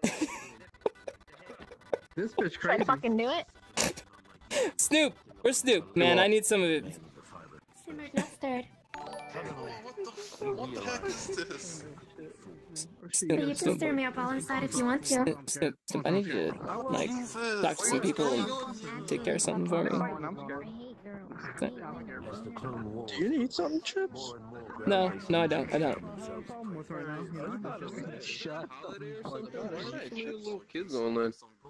This bitch Should I crazy. fucking do it? Snoop. Where's Snoop? Man, I need some of it. Simmered, not stirred. What the heck is this? But you can Snoop, stir me up all inside if you want to. Snoop, Snoop, Snoop. I need you to like talk to some people and take care of something for me. I'm scared. Do you need something, Chips? No, no, I don't. I don't. Shut little kids online.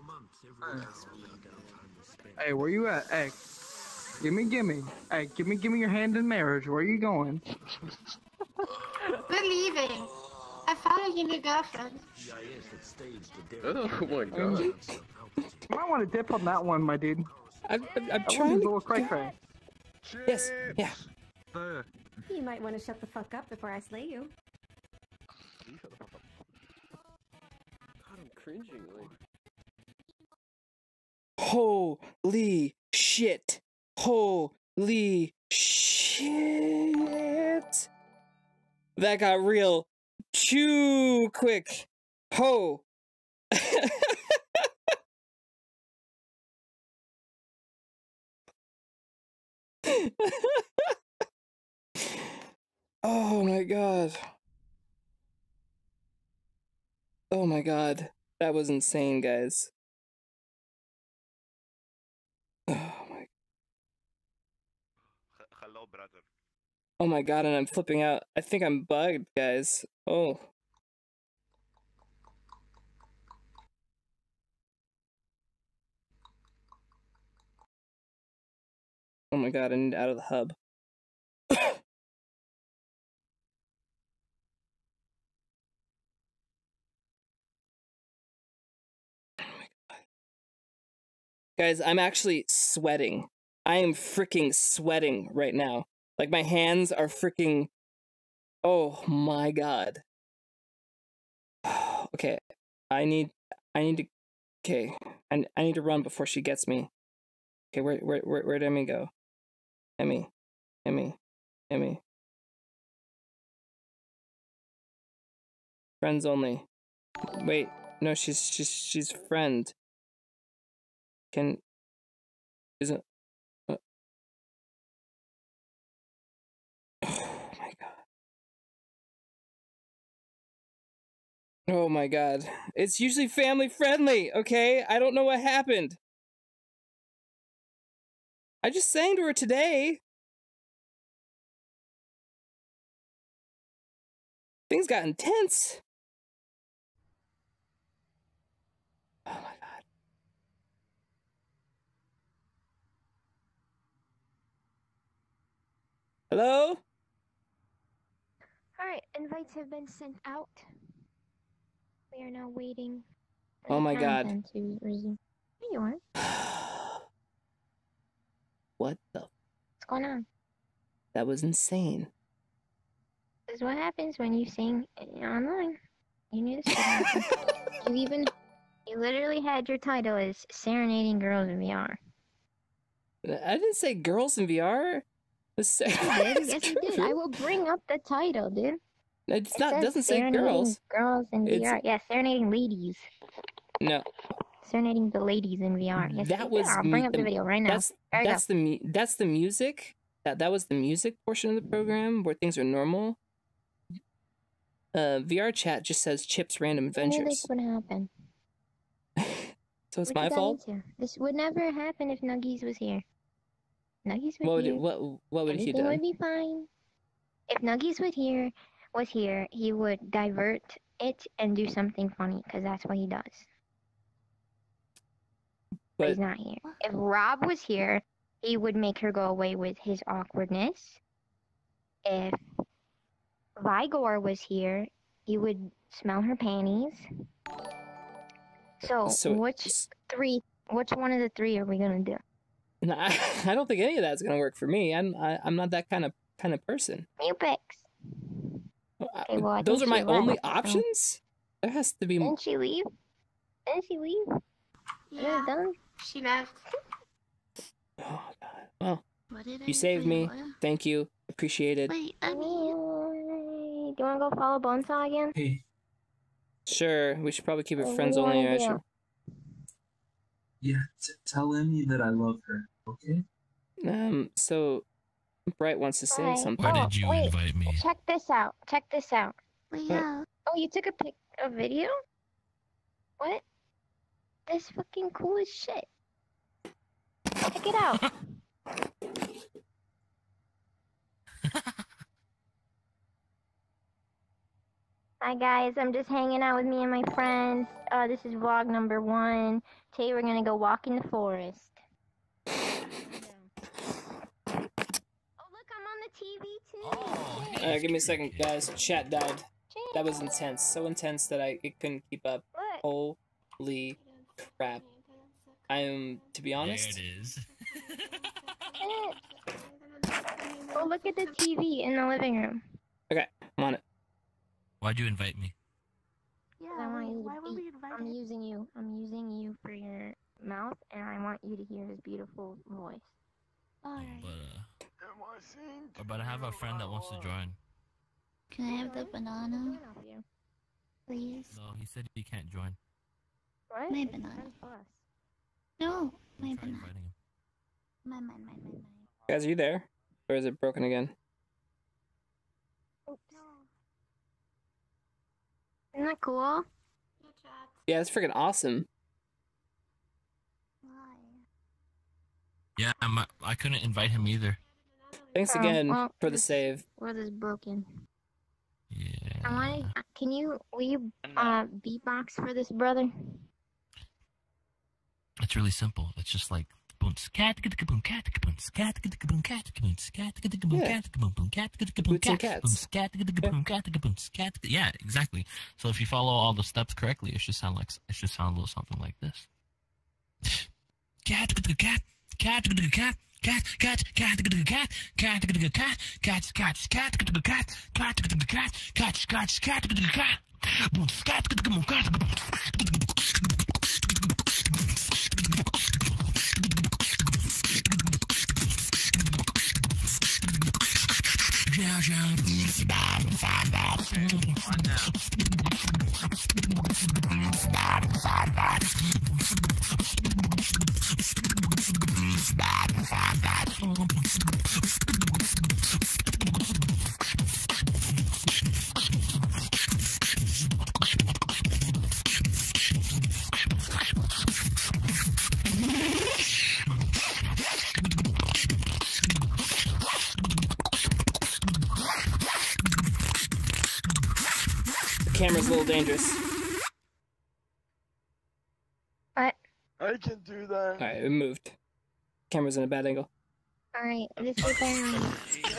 Hey, where you at? Hey, gimme, gimme. Hey, gimme, gimme your hand in marriage. Where you going? We're leaving. I found your new girlfriend. Oh my god. You might want to dip on that one, my dude. I'm, I'm, I'm I trying want to. cray cray. Yes. Yeah. You might want to shut the fuck up before I slay you. You shut the fuck up. God, I'm cringing. Like. Holy shit! Holy shit! That got real too quick. Ho! Oh my god. Oh my god. That was insane, guys. Oh my. Hello, brother. Oh my god, and I'm flipping out. I think I'm bugged, guys. Oh. Oh my god, I need out of the hub. Guys, I'm actually sweating. I am freaking sweating right now. Like, my hands are freaking... Oh my god. Okay, I need... I need to... Okay, I, I need to run before she gets me. Okay, where, where, where, where'd Emmy go? Emmy. Emmy. Emmy. Friends only. Wait, no, she's, she's, she's friend. Can... Isn't... Uh, oh my god. Oh my god. It's usually family friendly, okay? I don't know what happened. I just sang to her today. Things got intense. Oh my god. Hello? Alright, invites have been sent out. We are now waiting for Oh the my god. content to resume. There you are. What the? What's going on? That was insane. This is what happens when you sing online. You knew this would happen. You even, you literally had your title as Serenading Girls in V R. I didn't say girls in V R. You did? Yes, you did. I will bring up the title, dude. It's It not. says Doesn't say Serenading girls. Girls in It's- V R. Yeah, serenading ladies. No. Serenading the ladies in V R. Yes, That you was. did. I'll mu- bring up the video right now. That's There you that's the mu- that's the music. That that was the music portion of the program where things are normal. Uh, V R chat just says Chip's Random go. I knew Adventures. this would happen. So it's What my you got fault. into? This would never happen if Nuggies was here. Nuggies was What would here. it, what what would he Everything do? would be fine. If Nuggies would here was here, he would divert it and do something funny, because that's what he does. But he's But not here. If Rob was here, he would make her go away with his awkwardness. If Vigor was here, he would smell her panties. So, So- which three, which one of the three are we gonna do? no, I, I don't think any of that's gonna work for me. I'm I, I'm not that kind of kind of person. You picks. Okay, well, I Those are think my she only left, so- options. There has to be. Didn't she leave? Didn't she leave? Yeah, done? she left. Oh god. Well, What did I you saved say, me. Laura? Thank you. Appreciate it. Wait, I mean, Do you wanna go follow Bonesaw again? Hey, Sure. We should probably keep it What do friends you only. wanna I do? should. yeah, t- tell Emmy that I love her, okay? Um. So, Bright wants to say Hi. something. Oh, wait, check this out. Check this out. yeah. Oh, you took a pic, a video? What? That's fucking cool as shit. Check it out. Hi guys, I'm just hanging out with me and my friends. Uh, this is vlog number one. Today we're gonna go walk in the forest. Oh look, I'm on the T V too. Uh, give me a second, guys. Chat died. That was intense. So intense that I it couldn't keep up. Look. Holy crap! I am, to be honest, There it is. Go look at the T V in the living room. Okay, I'm on it. Why'd you invite me? Yeah, I want you to be, I'm using you. I'm using you for your mouth, and I want you to hear his beautiful voice. Alright. But uh, but I have a friend that wants to join. Can I have the banana? Please? No, he said he can't join. What? My banana. No, my Try banana. inviting him. My, my, my, my, my. Guys, are you there? Or is it broken again? Oops. Isn't that cool? Yeah, it's freaking awesome. Yeah, I'm, I couldn't invite him either. Thanks Oh, again well, for the save. World is broken. Yeah. I want. Can you? Will you uh beatbox for this brother? It's really simple. It's just like boom scat boom cat boom scat boom cat boom scat boom cat boom boom cat boom cat boom scat boom cat boom scat. Yeah, exactly. So if you follow all the steps correctly, it should sound like it should sound a little something like this. Cat cat cat cat. Cat, cat, cat, cat, cat, cat, cat, cat, cat, cat, cat, cat, cat, cat, cat, cat, cat, boom, scat, boom, cat. Yeah, The camera's a little dangerous. What? I can do that. Alright, it moved. Camera's in a bad angle. Alright, this is um.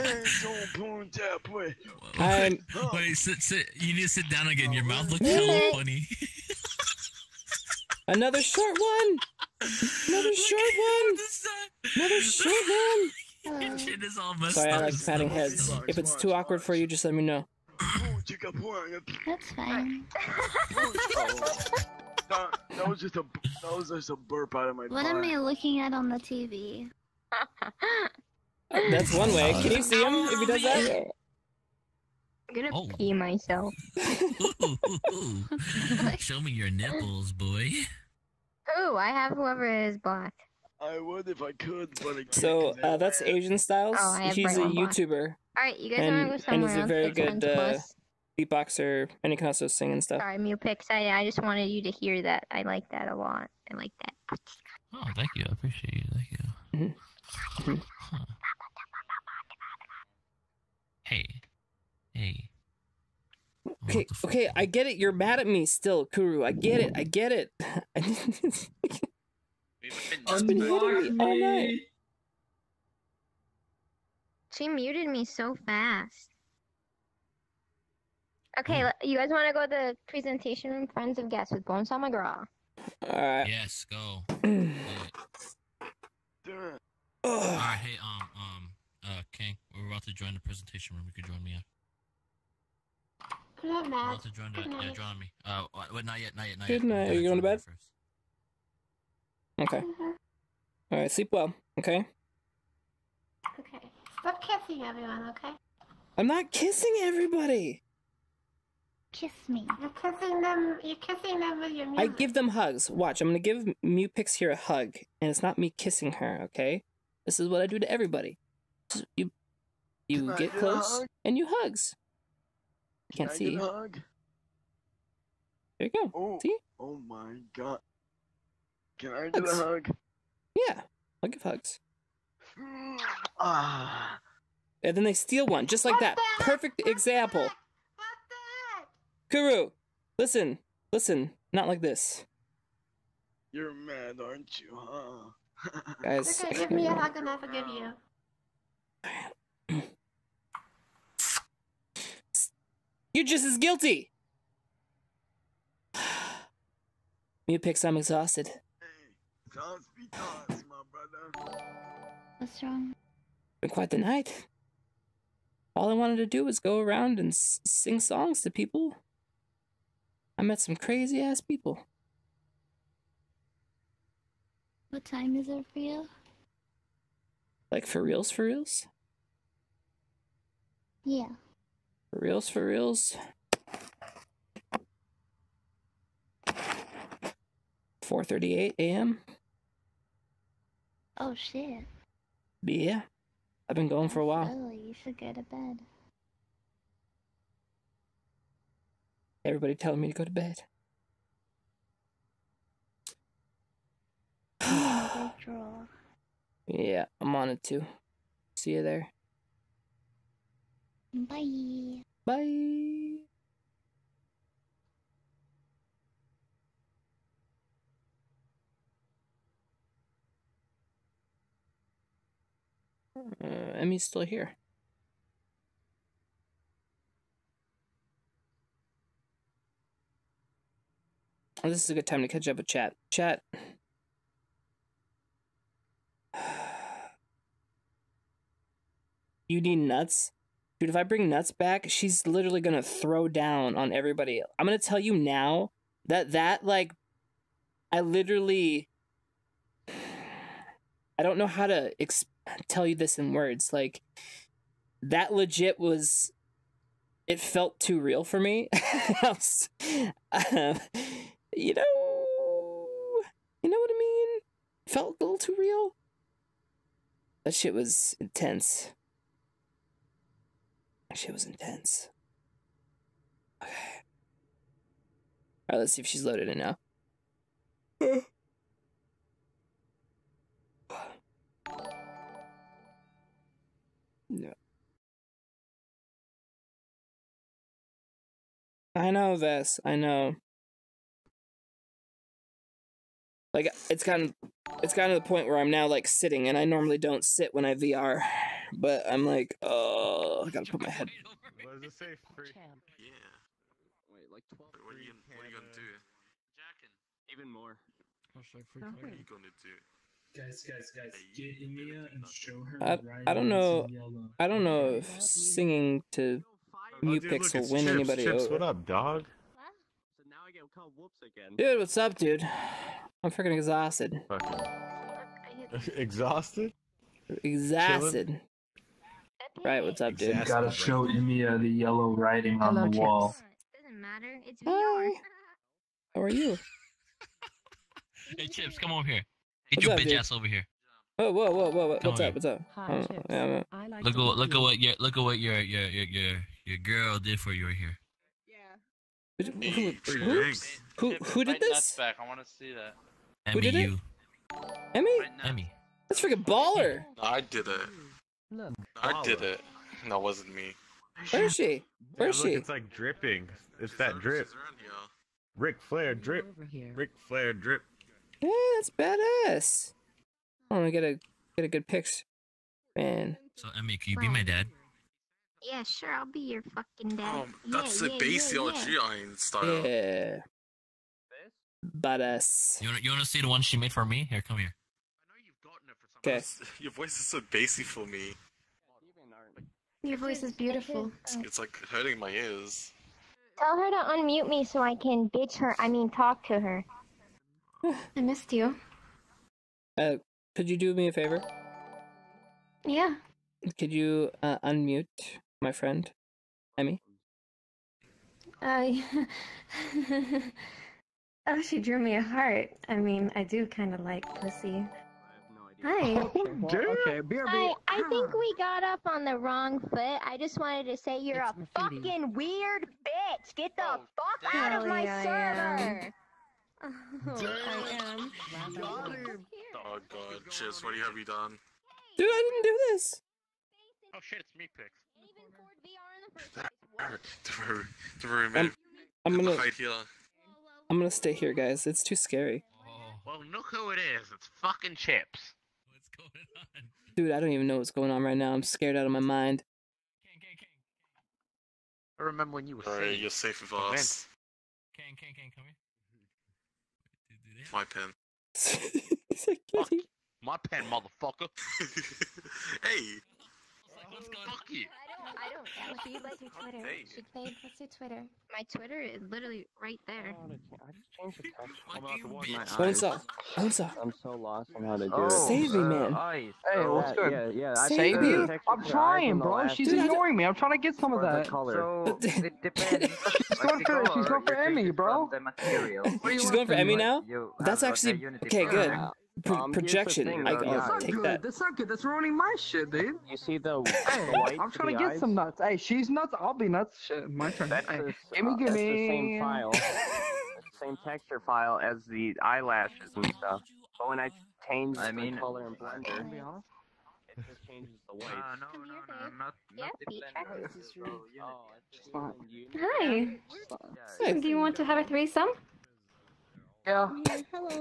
I'm. Wait, sit, sit. You need to sit down again. Your mouth looks What? hella funny. Another short one! Another short one! Another short one! Your chin is all messed Sorry, I up. like patting heads. If it's too awkward for you, just let me know. That's fine. that, that was just a that was just a burp out of my What butt. am I looking at on the T V? Uh, that's one way. Can you see him if he does that? I'm gonna Oh. pee myself. Show me your nipples, boy. Ooh, I have whoever is blocked. I would if I could, but I can't. So, 'cause I uh, that's Asian Styles. Oh, I have He's a Bright One blocked. YouTuber. Alright, you guys and, wanna go and somewhere he's a else? very It's good fun to uh, bust. beatboxer, and he can also sing and stuff. Sorry, Mewpix. I I just wanted you to hear that. I like that a lot. I like that. Oh, thank you. I appreciate you. Thank you. Mm-hmm. Huh. Hey. Hey. Okay, okay, I get it. You're mad at me still, Kuru. I get it. I get it. It's been hitting me all night. She muted me so fast. Okay, le- you guys want to go to the presentation room, Friends of Guests with Bones on McGraw? Alright. Yes, go. Do it. Alright, hey, um, um, uh, King, we're about to join the presentation room. You can join me. Yeah. I'm not We're mad. about to join the, Good yeah, night. join me. Uh, wait, not yet, not yet, not Good yet. night. Are you going to bed? Okay. Alright, sleep well, okay? Okay. Stop kissing everyone, okay? I'm not kissing everybody! Kiss me. You're kissing them. You're kissing them with your I music. give them hugs. Watch, I'm gonna give Mewpix here a hug, and it's not me kissing her, okay? This is what I do to everybody. Just- You, you Can I get get a close, hug? and you hugs. You Can can't I see. get a hug? There you go. Oh, See? oh my god. Can I get a Hugs. hug? Yeah, I'll give hugs. Ah. And then they steal one, just like that. Perfect example. Kuru, listen, listen, not like this. You're mad, aren't you, huh? Guys. Okay, give me a hug and I forgive you. You're just as guilty! Mewpix, I'm exhausted. Toss be toss, my brother. What's wrong? Been quite the night. all I wanted to do was go around and s sing songs to people. I met some crazy ass people. What time is it for you? Like for reals, for reals? Yeah. For reals, for reals. four thirty-eight a m Oh shit. Yeah. I've been going for a while. Oh, you should go to bed. Everybody telling me to go to bed. Another draw. Yeah, I'm on it too. See you there. Bye. Bye. Uh, Emmy's still here. Oh, this is a good time to catch up with chat. Chat. You need nuts? Dude, if I bring nuts back, she's literally gonna throw down on everybody. I'm gonna tell you now that that, like, I literally... I don't know how to ex tell you this in words. Like, that legit was... It felt too real for me. I was, uh, you know... You know what I mean? Felt a little too real. That shit was intense. That shit was intense. Okay. Alright, let's see if she's loaded in now. No. I know this. I know. Like, it's gotten, it's gotten to the point where I'm now, like, sitting, and I normally don't sit when I V R, but I'm like, oh, I gotta put my head... What does it say? Free? Yeah. Wait, like twelve. What are you, what are you gonna do? Jackin. Even more. What are you gonna do? Guys, guys, guys, get Emiya and show her I, I don't know. I don't know if singing to Mute dude, Pix look, will it's win Chips. anybody Chips, over. what up, dog? So now I get called whoops again. Dude, what's up, dude? I'm freaking exhausted. Fucking exhausted? Exhausted. Right, what's up, dude? You gotta show Emiya the yellow writing on Hello, the wall. Doesn't matter. It's V R. Hi. How are you? Hey, Chips, come over here. What's Get your up, bitch dude? ass over here. Whoa, whoa, whoa, whoa, whoa. Come What's here. up? What's up? Hi, Oh, Chips. yeah, I'm- I like Look to at what meet look at you. what your look at what your your your your your girl did for you right here. Who, who, who, who, who did Invite Nuts this? back. I want to see that. Who Emmy, did it? you. Emmy? Emmy. That's freaking baller. I did it. Look. I did it. That wasn't me. Where is she? Where Yeah, is look, she? it's like dripping. It's that drip. She's around here. Ric Flair drip. Over here. Ric Flair drip. Yeah, that's badass. I want to get a get a good pics, man. So Emmy, can you be my dad? Yeah, sure. I'll be your fucking dad. Um, that's yeah, the yeah, base yeah, L yeah. G iron style. Yeah. Badass. You wanna you wanna see the one she made for me? Here, come here. Okay. Your voice is so bassy for me. Your voice is beautiful. It's, it's like hurting my ears. Tell her to unmute me so I can bitch her. I mean, talk to her. I missed you. Uh, could you do me a favor? Yeah. Could you uh, unmute my friend, Emmy? Uh, oh, she drew me a heart. I mean, I do kind of like pussy. Hi. Okay, B R B. I, I think we got up on the wrong foot. I just wanted to say you're It's a Mafidi. fucking weird bitch. Get the Oh, fuck out of damn. my Yeah, I server. Oh, I am. Oh god, Chips, what have you done? Dude, I didn't do this. Oh shit, it's me pick. The room, man. I'm, I'm gonna Hide here. I'm gonna stay here, guys. It's too scary. Well, look who it is. It's fucking Chips. What's going on? Dude, I don't even know what's going on right now. I'm scared out of my mind. I remember when you were Alright, safe. you're safe with Event. us. Kane, Kane, Kane, come here. My pen. He's like, Fuck my pen, motherfucker. Hey! What's going Fuck you. I don't know. She lets her Twitter. She babe, what's your Twitter? My Twitter is literally right there. I just changed the text. I'm about to wash my eyes. Bonesaw. Bonesaw. I'm so lost on how to do Oh, it. Save me, man. Uh, ice. Hey, Oh, what's that- good? Yeah, yeah. I Save sent me. the Dude, text I'm to her trying, from the bro. last She's video. ignoring me. I'm trying to get some of Or the that. color. So it depends. She's going for she's going for Emmy, bro. The material. She's going for Emmy now? You That's have a actually Unity okay. Good. program. Pro- Um, here's the projection. thing, I though, can yeah. That's not take good. that. That's not good. That's ruining my shit, dude. You see the, Hey, the white I'm trying to the get eyes? some nuts. Hey, she's nuts. I'll be nuts. Shit, my turn. That's, Hey, the, gimme, uh, gimme. that's the same file. That's the same texture file as the eyelashes and stuff. But when I change I mean, the color in Blender, Yeah. it just changes the white. Uh, no, no, no, not, Yeah, not the beat blender. trackers. So, Unity. Oh, it's Fine. Hi. Yeah, Do you want to have a threesome? Yeah. Yeah, hello.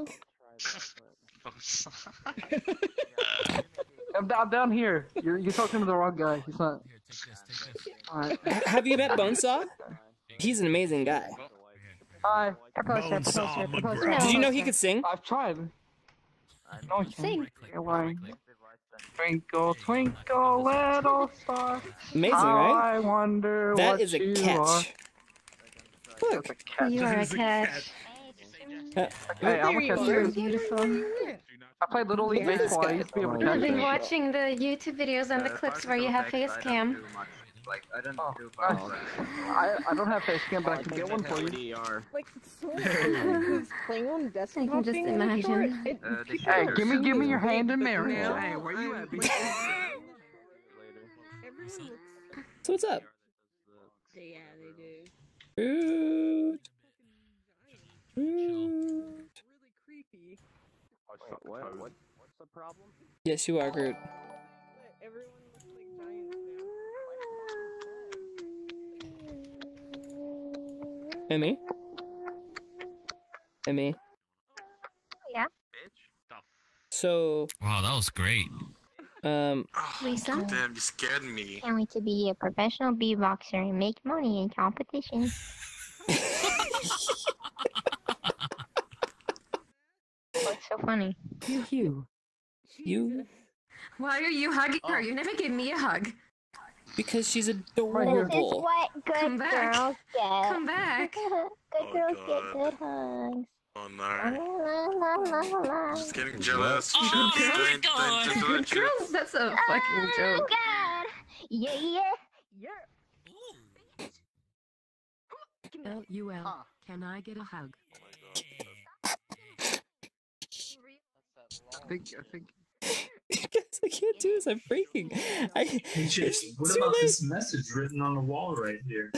I'm, I'm down here. You're you're talking to the wrong guy. He's not. Alright. H- Have you met Bonesaw? He's an amazing guy. Hi. Propose her, propose her, propose her. Did you know he could sing? I've tried. No, I can't. Sing. You're lying. Twinkle, twinkle, little star. Amazing, how right? I wonder That what is a you catch. are. Look. You are a catch. Uh, Hey, I'm a You're catch. beautiful. I played Little League Look at this Baseball. I guy. used to be able to I've catch been it. watching the YouTube videos and the Uh, clips where you have face I don't cam. do much. Like, I don't Oh, do nice. much. I, I don't have face cam, but I can get one for you. D R. Like, someone playing on desktop. I can just imagine. It, Uh, the Hey, characters. give me, give me your hand in marriage. Yeah. Hey, where you at, B? So what's up? Yeah, they do. Rude. Rude. Really creepy. Wait, what? What? What's the problem? Yes, you are Groot. Everyone looks like giants now. Emmy? Emmy? Yeah. So, Wow, that was great. um, Lisa? Damn, you scared me. Can't wait to be a professional beatboxer and make money in competitions. What's so funny? You, you. you, Why are you hugging her? You never gave me a hug. because she's This is adorable. what good Come back. girls get. Come back. Good Oh, girls God. get good hugs. Oh La, no. la, la, la, la. Just getting jealous. Oh, Chips, my don't- God. don't- don't- don't- chips. Girls, that's a Oh fucking my joke. god! Yeah, yeah, yeah. L U L. Can I get a hug? I think, I think. Guys, I can't do this. I'm breaking. I, Hey, Chips, it's what too about late. this message written on the wall right here?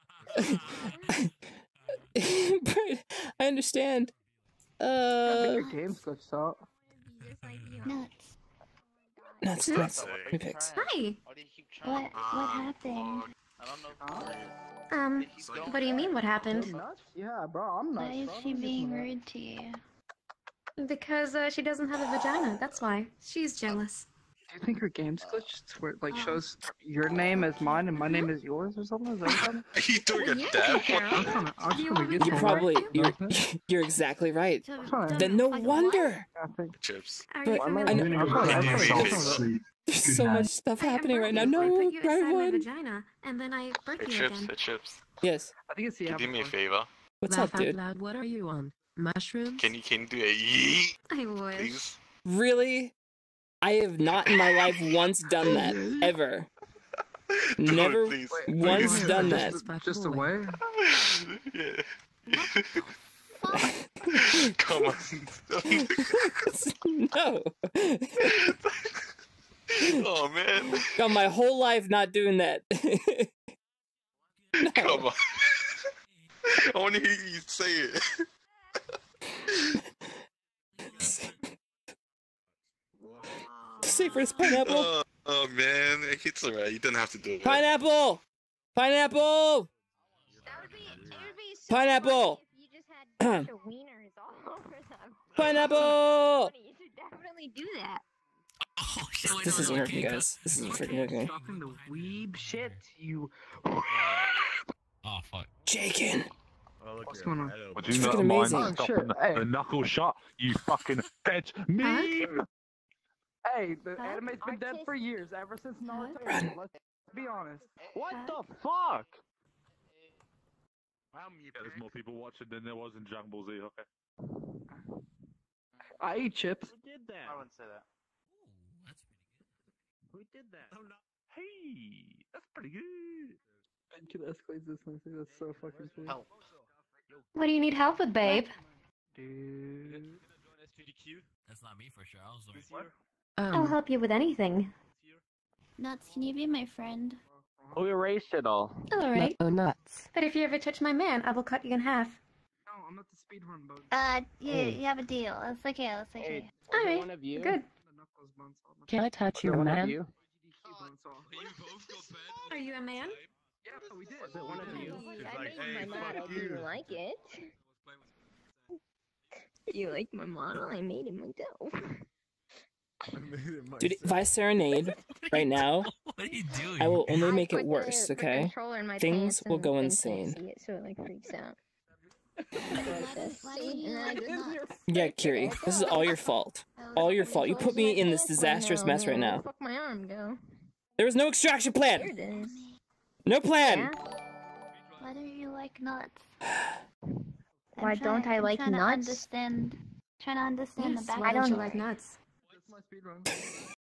But I understand. I Uh, think your game's glitched out. Nuts. nuts, nuts. Let me fix. Hi. What what happened? I don't know. Um, what do you mean what happened? Nuts? Yeah, bro, I'm nuts. Why is bro. she I'm being nuts. rude to you? Because uh, she doesn't have a vagina. That's why. She's jealous. Do you think her game's glitched where it like shows your name as mine and my name is yours or something? Is that something? Are you doing a Yeah, dab? Carol. I'm trying to, I'm Do you trying to want get me You to some probably, right. you're, Okay. you're exactly right. Fine. Then no wonder. I think. Chips. Are But you I familiar? know- I'm I'm gonna sorry, go I'm get sorry. myself sleep. There's Good so night. much stuff Hi, I'm happening right now. Bertie. I No, put you right inside my one. vagina, and then I birth Hey, you Chips. again. Hey, Chips. Yes. I think it's the Can you do me a Apple. favor? What's Laugh up, dude? out loud. What are you on? Mushrooms? Can you can you do a yeet, I wish. please? Really? I have not in my life once done that ever. Do it, Never please. Wait, once wait, done just, that. Just a way? Yeah. Come on. No. Oh man. Got my whole life not doing that. No. Come on. I want to hear you say it. Say first pineapple. Oh, oh man, it's alright. You didn't have to do it. Pineapple. Pineapple. That would be, it would be so Pineapple. funny if you just had a bunch of wieners all over them. Pineapple. You should definitely do that. Oh, shit, wait, This no, isn't no, working, okay, guys. This isn't freaking working. Talking the weeb shit, you. Oh, fuck. Jakin. What's going on? Would It's you not freaking mind amazing. stopping Oh, shit, the, hey. the knuckle shot, you fucking dead meme? Hey, the Huh? anime's been dead for years, ever since Naruto. Run. Let's be honest. What the fuck? Yeah, there's more people watching than there was in Dragon Ball Z. Okay. I eat chips. Who did that? I wouldn't say that. Who did that? I'm not. Hey, that's pretty good. Thank you, that escalates this one. That's so fucking cool. Help. What do you need help with, babe? Dude. That's not me for sure. I was like, I'll help you with anything. Nuts, can you be my friend? Who erased it all? Alright. Oh, nuts. But if you ever touch my man, I will cut you in half. No, I'm not the speedrun bug. Uh, you, Hey. you have a deal. It's okay, it's okay. Hey, Alright, one of you? good. Can I touch Was your it one of man? you? Are you a man? Yeah, we did. Was it one of you? I made my model. Do you like it? You like my model? I made it myself. Dude, if I serenade right now, what are you doing? I will only I make put it worse, the, put the okay? controller in my Things pants will and go Ben insane. can't see it, so it like freaks out. Like this. See? And then I just- Yeah, Kiri, this is all your fault. All your fault. You put me in this disastrous mess right now. Where the fuck my arm go? There was no extraction There plan! it is. No plan! Yeah? Why don't you like nuts? Why I'm don't trying- I I'm like trying to nuts? understand. Trying to understand Yes, the back. why I don't don't you like nuts? That's my speedrun.